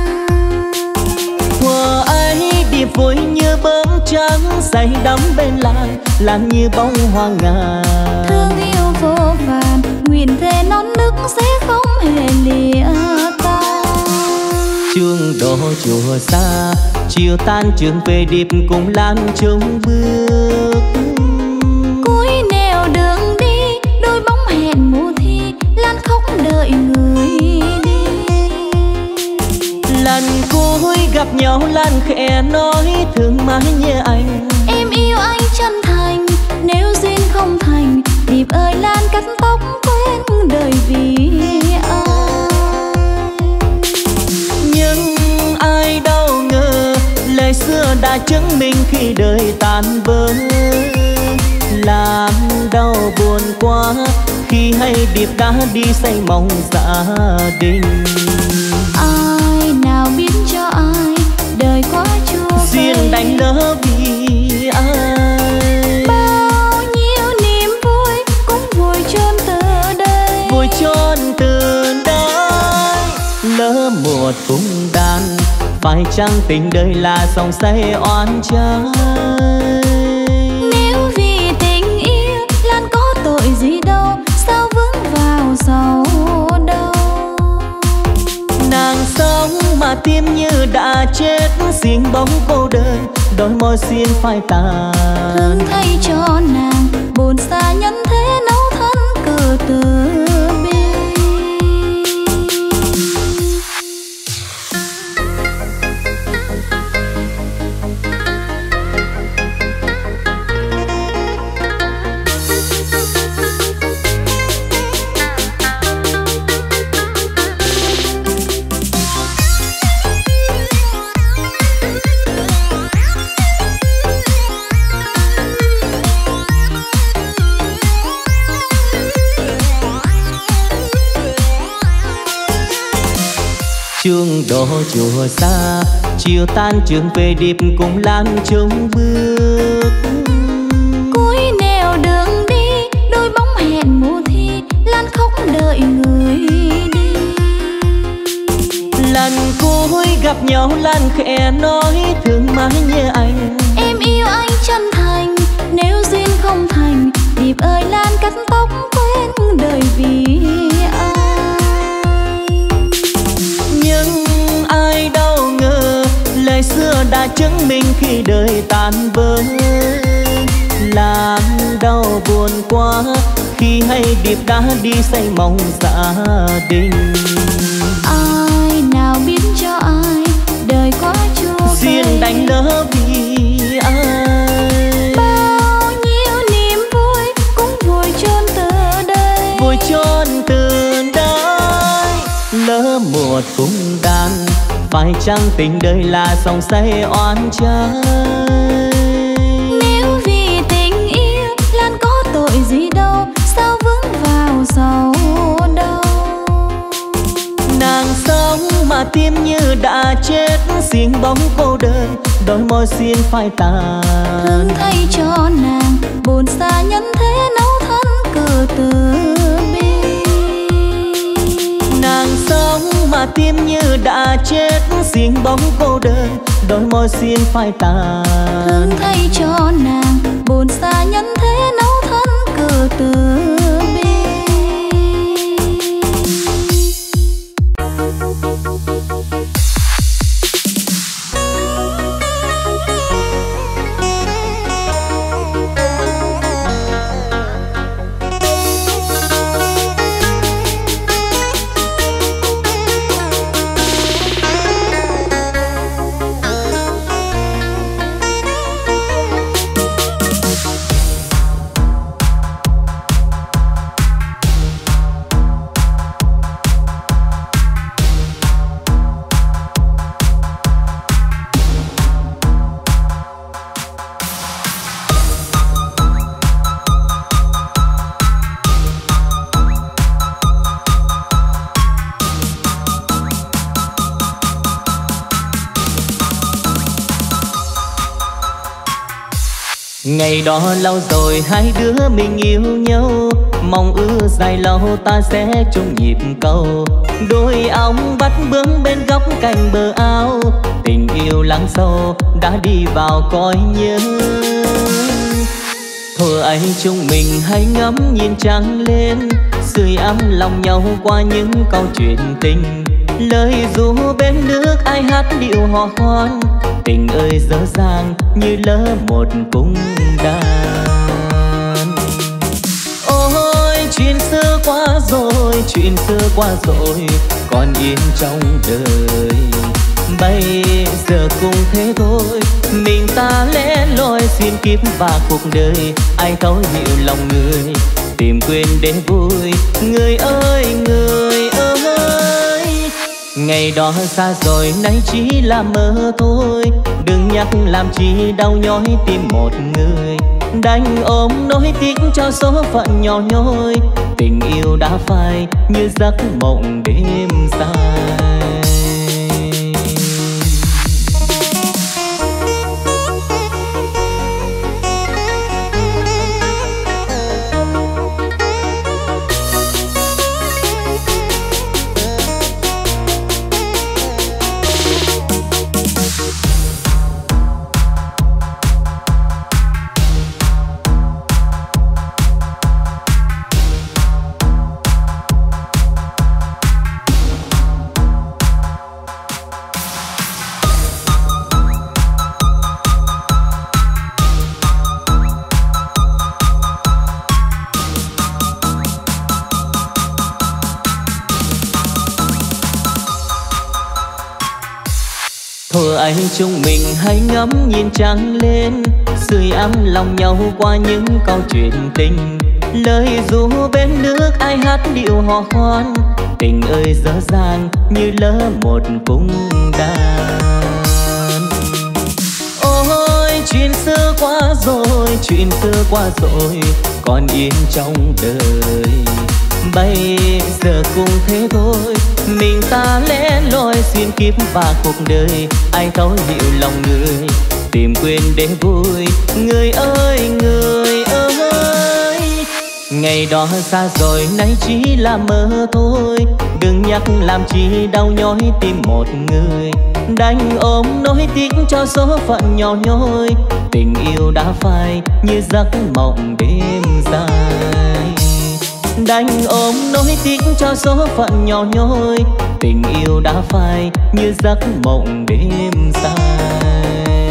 Thuở ấy Điệp vui như bướm trắng say đắm bên làng như bông hoa ngà. Thương yêu vô vàn nguyện thề non nước sẽ không hề lìa ta. Chuông đổ chùa xa chiều tan trường về, Điệp cùng Lan chung bước. Cuối nẻo đường đi đôi bóng hẹn mùa thi, Lan khóc đợi người đi. Lần cuối gặp nhau Lan khẽ nói thương mãi nhớ anh. Em yêu anh chân thành, nếu duyên không thành Điệp đời vì ai. Nhưng ai đâu ngờ lời xưa đã chứng minh khi đời tan vỡ. Làm đau buồn quá khi hay điệp đã đi xây mong gia đình. Ai nào biết cho ai đời quá chua duyên đánh lỡ vì ai. Bao nhiêu niềm vui cũng vùi chôn từ đây, vùi chôn từ đây. Lỡ một cung đàn phải chăng tình đời là dòng say oan trái. Nếu vì tình yêu Lan có tội gì đâu, sao vướng vào sầu đâu. Nàng sống mà tim như đã chết, xiên bóng cô đơn đôi môi xiên phai tàn. Thương thay cho nàng buồn xa nhân thế, nấu thân cờ từ bi. Chuông đổ chùa xa, chiều tan trường về điệp cùng Lan chung bước. Cuối nẻo đường đi, đôi bóng hẹn mùa thi, Lan khóc đợi người đi. Lần cuối gặp nhau Lan khẽ nói thương mãi nhớ anh. Em yêu anh chân thành, nếu duyên không thành, điệp ơi Lan cắt tóc quên đời vì ai. Nhưng ai đâu ngờ lời xưa đã chứng minh khi đời tan vỡ. Làm đau buồn quá khi hay điệp đã đi xây mong gia đình. Ai nào biết cho ai đời quá chua duyên đánh lỡ vì ai. Bao nhiêu niềm vui cũng vùi chôn từ đây, vùi chôn từ đây. Lỡ một cung đàn phải chăng tình đời là dòng say oan trái. Nếu vì tình yêu Lan có tội gì đâu, sao vướng vào sầu đâu. Nàng sống mà tim như đã chết, xiên bóng cô đơn đôi môi xiên phai tàn. Thương thay cho nàng buồn xa nhân thế, nấu thân cờ từ bi. Nàng sống mà tim như đã chết, xiên bóng cô đơn đôi môi xiên phai tàn. Thương thay cho nàng buồn xa nhân thế, nấu thân cờ từ bi. Ngày đó lâu rồi hai đứa mình yêu nhau, mong ước dài lâu ta sẽ chung nhịp cầu. Đôi ong bắt bướm bên góc cạnh bờ ao, tình yêu lắng sâu đã đi vào cõi nhớ. Thôi ấy chúng mình hãy ngắm nhìn trăng lên, sưởi ấm lòng nhau qua những câu chuyện tình. Lời ru bên nước ai hát điệu hò hoan, tình ơi dở dang như lỡ một cung đàn. Ôi chuyện xưa qua rồi, chuyện xưa qua rồi, còn yên trong đời. Bây giờ cũng thế thôi, mình ta lẽ loi xuyên kiếp và cuộc đời, ai thấu hiểu lòng người. tìm quên để vui. Người ơi người ơi, ngày đó xa rồi nay chỉ là mơ thôi. Đừng nhắc làm chi đau nhói tim một người, đành ôm nỗi tiếc cho số phận nhỏ nhoi. Tình yêu đã phai như giấc mộng đêm dài. Thuở ấy chúng mình hãy ngắm nhìn trăng lên, sưởi ấm lòng nhau qua những câu chuyện tình. Lời ru bên nước ai hát điệu hò khoan, tình ơi dở dang như lỡ một cung đàn. Ôi chuyện xưa qua rồi, chuyện xưa qua rồi, còn yên trong đời. Bây giờ cũng thế thôi, mình ta lẻ loi xuyên kiếp và cuộc đời. Ai thấu hiểu lòng người, tìm quên để vui. Người ơi người ơi, ngày đó xa rồi nay chỉ là mơ thôi. Đừng nhắc làm chi đau nhói tim một người, đành ôm nỗi tiếc cho số phận nhỏ nhoi. Tình yêu đã phai như giấc mộng đêm dài, đành ôm nỗi tiếc cho số phận nhỏ nhoi. Tình yêu đã phai như giấc mộng đêm dài.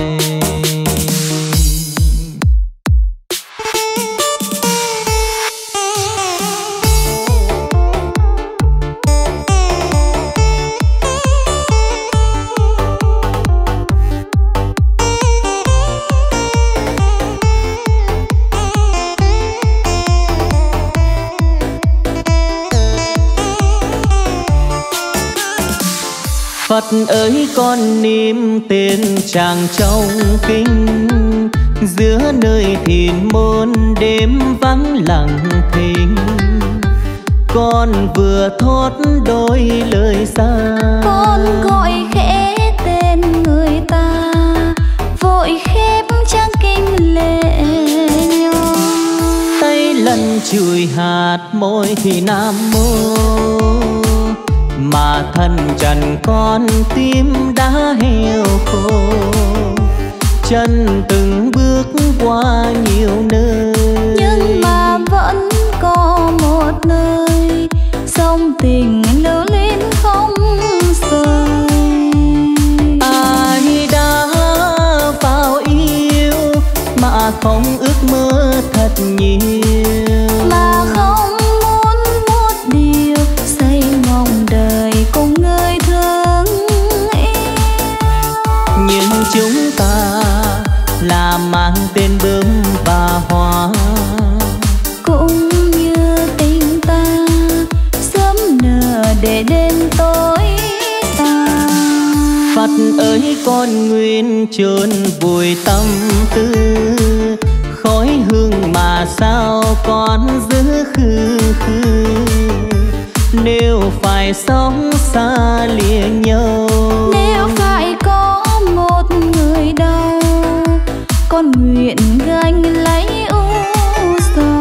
Phật ơi con niệm tên chàng trong kinh, giữa nơi thiền môn đêm vắng lặng thinh. Con vừa thốt đôi lời xa, con gọi khẽ tên người ta, vội khép trang kinh lệ nhòa. Tay lần chùi hạt môi thì nam mô, mà thân trần con tim đã heo khô. Chân từng bước qua nhiều nơi, nhưng mà vẫn có một nơi sông tình lưu luyến không rời. Ai đã vào yêu mà không ước mơ thật nhiều, mà không muốn một điều xây mong đời cùng người thương yêu. Nhưng chúng ta là mang tên bướm và hoa, cũng như tình ta sớm nở để đêm tối tàn. Phật ơi con nguyện chôn vùi tâm tư, khói hương mà sao con giữ khư khư. Nếu phải sống xa lìa nhau, nếu phải có một người đau, con nguyện gánh lấy u sầu.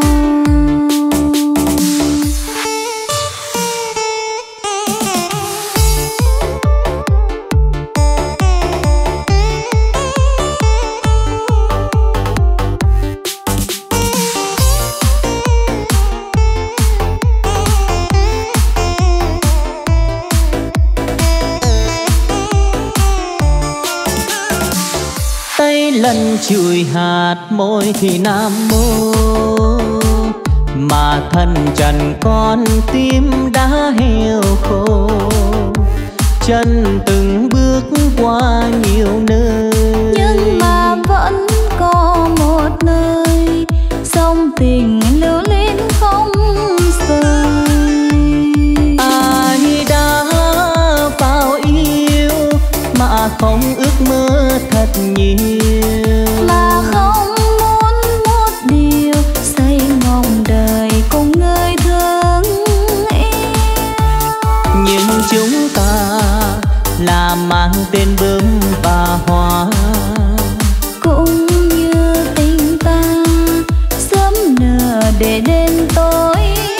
lần chùi hạt môi thì nam mô, mà thân trần con tim đã heo khô. Chân từng bước qua nhiều nơi, nhưng mà vẫn có một nơi sông tình lưu luyến không để đến tối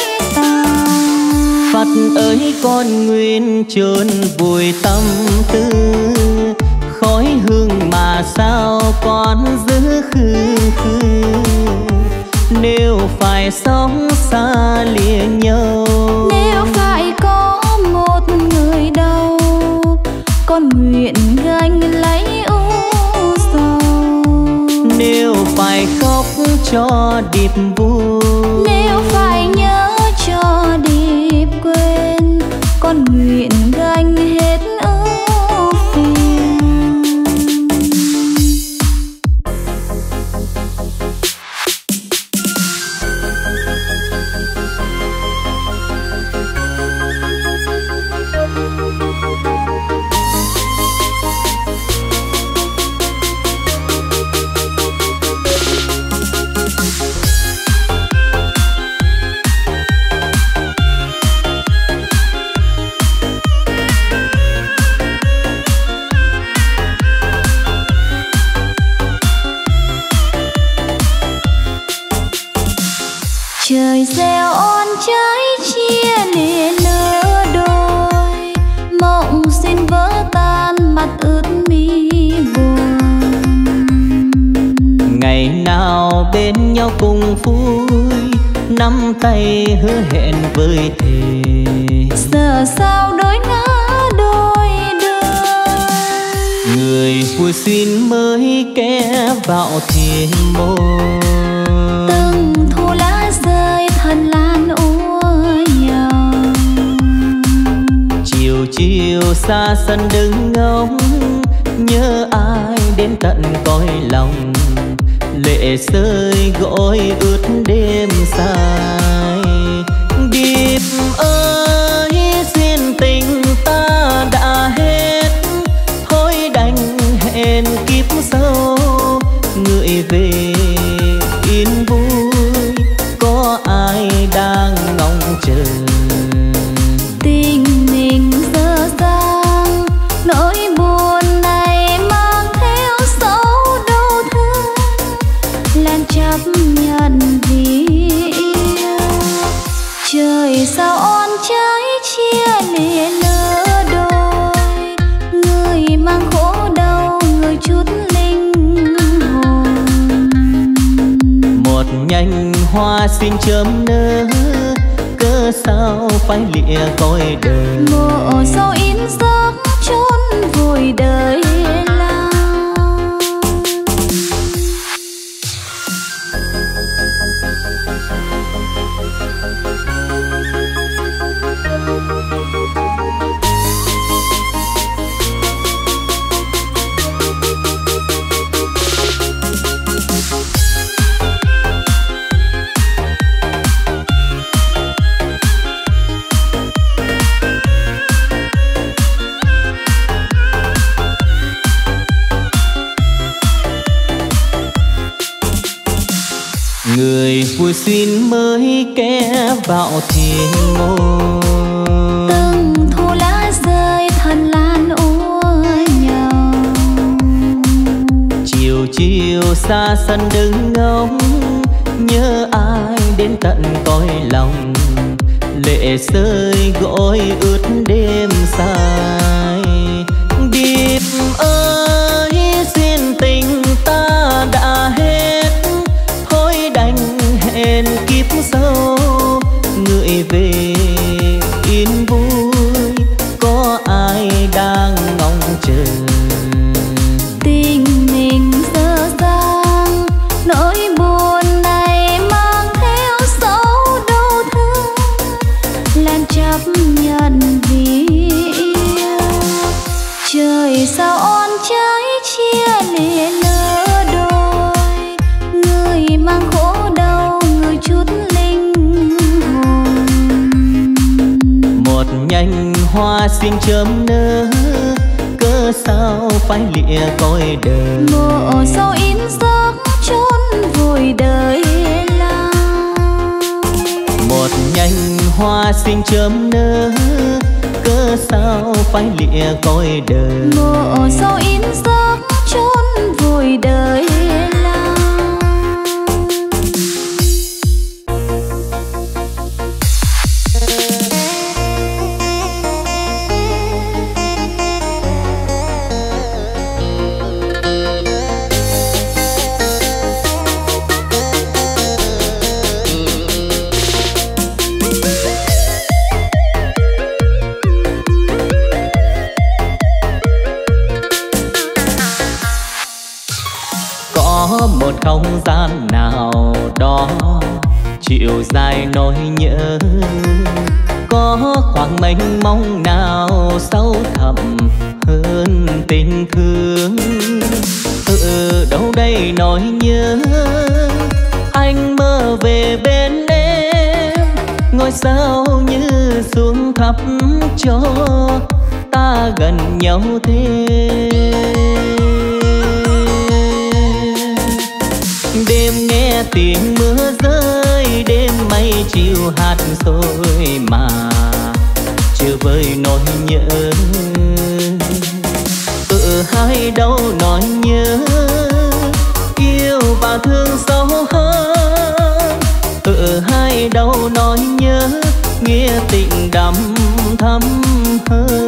tàn. Phật ơi con nguyện chôn vùi tâm tư, khói hương mà sao con giữ khư khư. Nếu phải sống xa lìa nhau, nếu phải có một người đau, con nguyện gánh lấy u sầu. Nếu phải khóc cho điệp vui, nếu phải nhớ cho điệp quên, con nguyện gánh hết ưu phiền. Trời gieo on trái chia lìa lứa đôi, mộng xin vỡ tan mặt ướt mi buồn. ngày nào bên nhau cùng vui, nắm tay hứa hẹn với thề. Giờ sao đôi ngã đôi đường, người vui xin mới kẽ vào thiên môn. từng thu lá rơi thân lan úa nhau. Chiều chiều xa sân đứng ngóng, nhớ ai đến tận cõi lòng. Lệ rơi gội ướt đêm dài. Điệp ơi duyên tình ta đã hết, thôi đành hẹn kiếp sau. Người về yên vui, có ai đang ngóng chờ. Tình mình dở dang, nỗi buồn này mang theo sâu đau thương. Lan chấp nhận vì yêu, trời sao on trái chia lìa lứa đôi. Người mang khổ đau, người chút linh hồn. Một nhành hoa xin chớm nở, cớ sao phải lìa cõi đời. Mộ sâu in giấc chốn vùi đời lao. Người vui xin mới kẽ vào thiên môn. Từng thu lá rơi thân lan úa nhau. Chiều chiều xa sân đứng ngóng, nhớ ai đến tận cõi lòng. Lệ rơi gội ướt đêm dài. Điệp ơi duyên tình ta đã hết, thôi đành hẹn kiếp sau. Người về yên vui, có ai đang ngóng chờ. Tình mình dở dang, nỗi buồn này mang theo sâu đau thương. Lan chấp nhận vì yêu, trời sao on trái chia lìa lứa đôi. Người mang khổ đau, người chút linh hồn. Một nhành hoa xin chớm nở, cớ sao phải lìa cõi đời. Mộ sâu in giấc chốn vùi đời lao. Một nhành hoa xin chớm nở, cớ sao phải lìa cõi đời. Mộ sâu in giấc chốn vùi đời lao. không gian nào đó chiều dài nỗi nhớ, có khoảng mênh mông nào sâu thẳm hơn tình thương. Đâu đây nỗi nhớ, anh mơ về bên em, ngôi sao như xuống thắp cho ta gần nhau thêm. Đêm nghe tiếng mưa rơi, đêm mây chiều hạt rồi mà chưa vơi nỗi nhớ. Hai đâu nói nhớ, yêu và thương sâu hơn. Hai đâu nói nhớ, nghĩa tình đậm thắm hơn.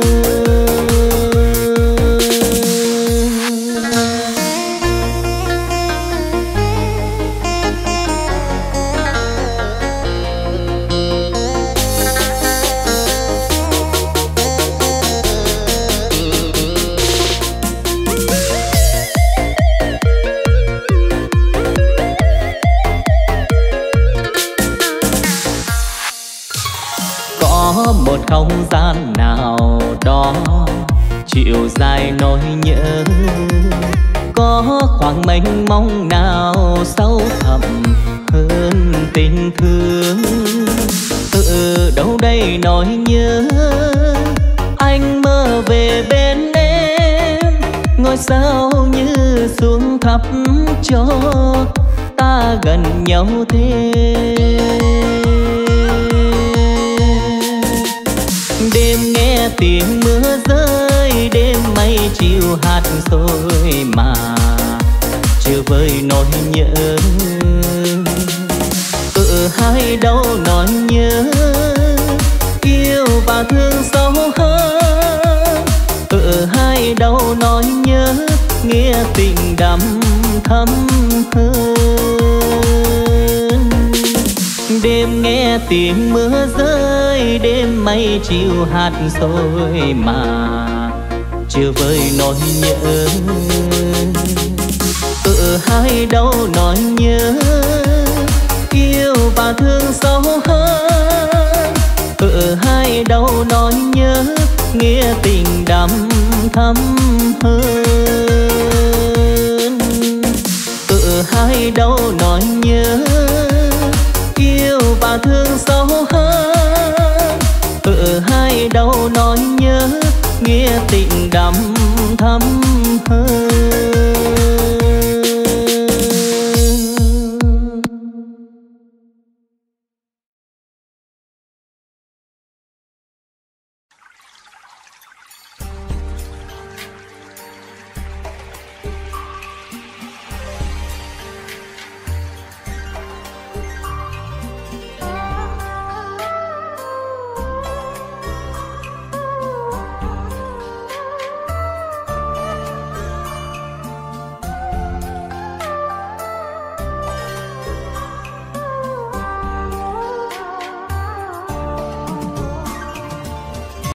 Một không gian nào đó chiều dài nỗi nhớ, có khoảng mênh mông nào sâu thẳm hơn tình thương. Đâu đây nỗi nhớ, anh mơ về bên em, ngôi sao như xuống thắp cho ta gần nhau thêm. Đêm nghe tiếng mưa rơi, đêm mây chiều hạt rồi mà chưa vơi nỗi nhớ. Hai đâu nói nhớ, yêu và thương sâu hơn. Hai đâu nói nhớ, nghĩa tình đậm thắm hơn. Đêm nghe tiếng mưa rơi, đêm mây chiều hạt rồi mà chưa vơi nỗi nhớ. Hai đâu nói nhớ, yêu và thương sâu hơn. Hai đâu nói nhớ, nghĩa tình đậm thắm hơn. Hai đâu nói nhớ, yêu và thương sâu hơn. Hai đâu nói nhớ, nghĩa tình đậm thắm hơn.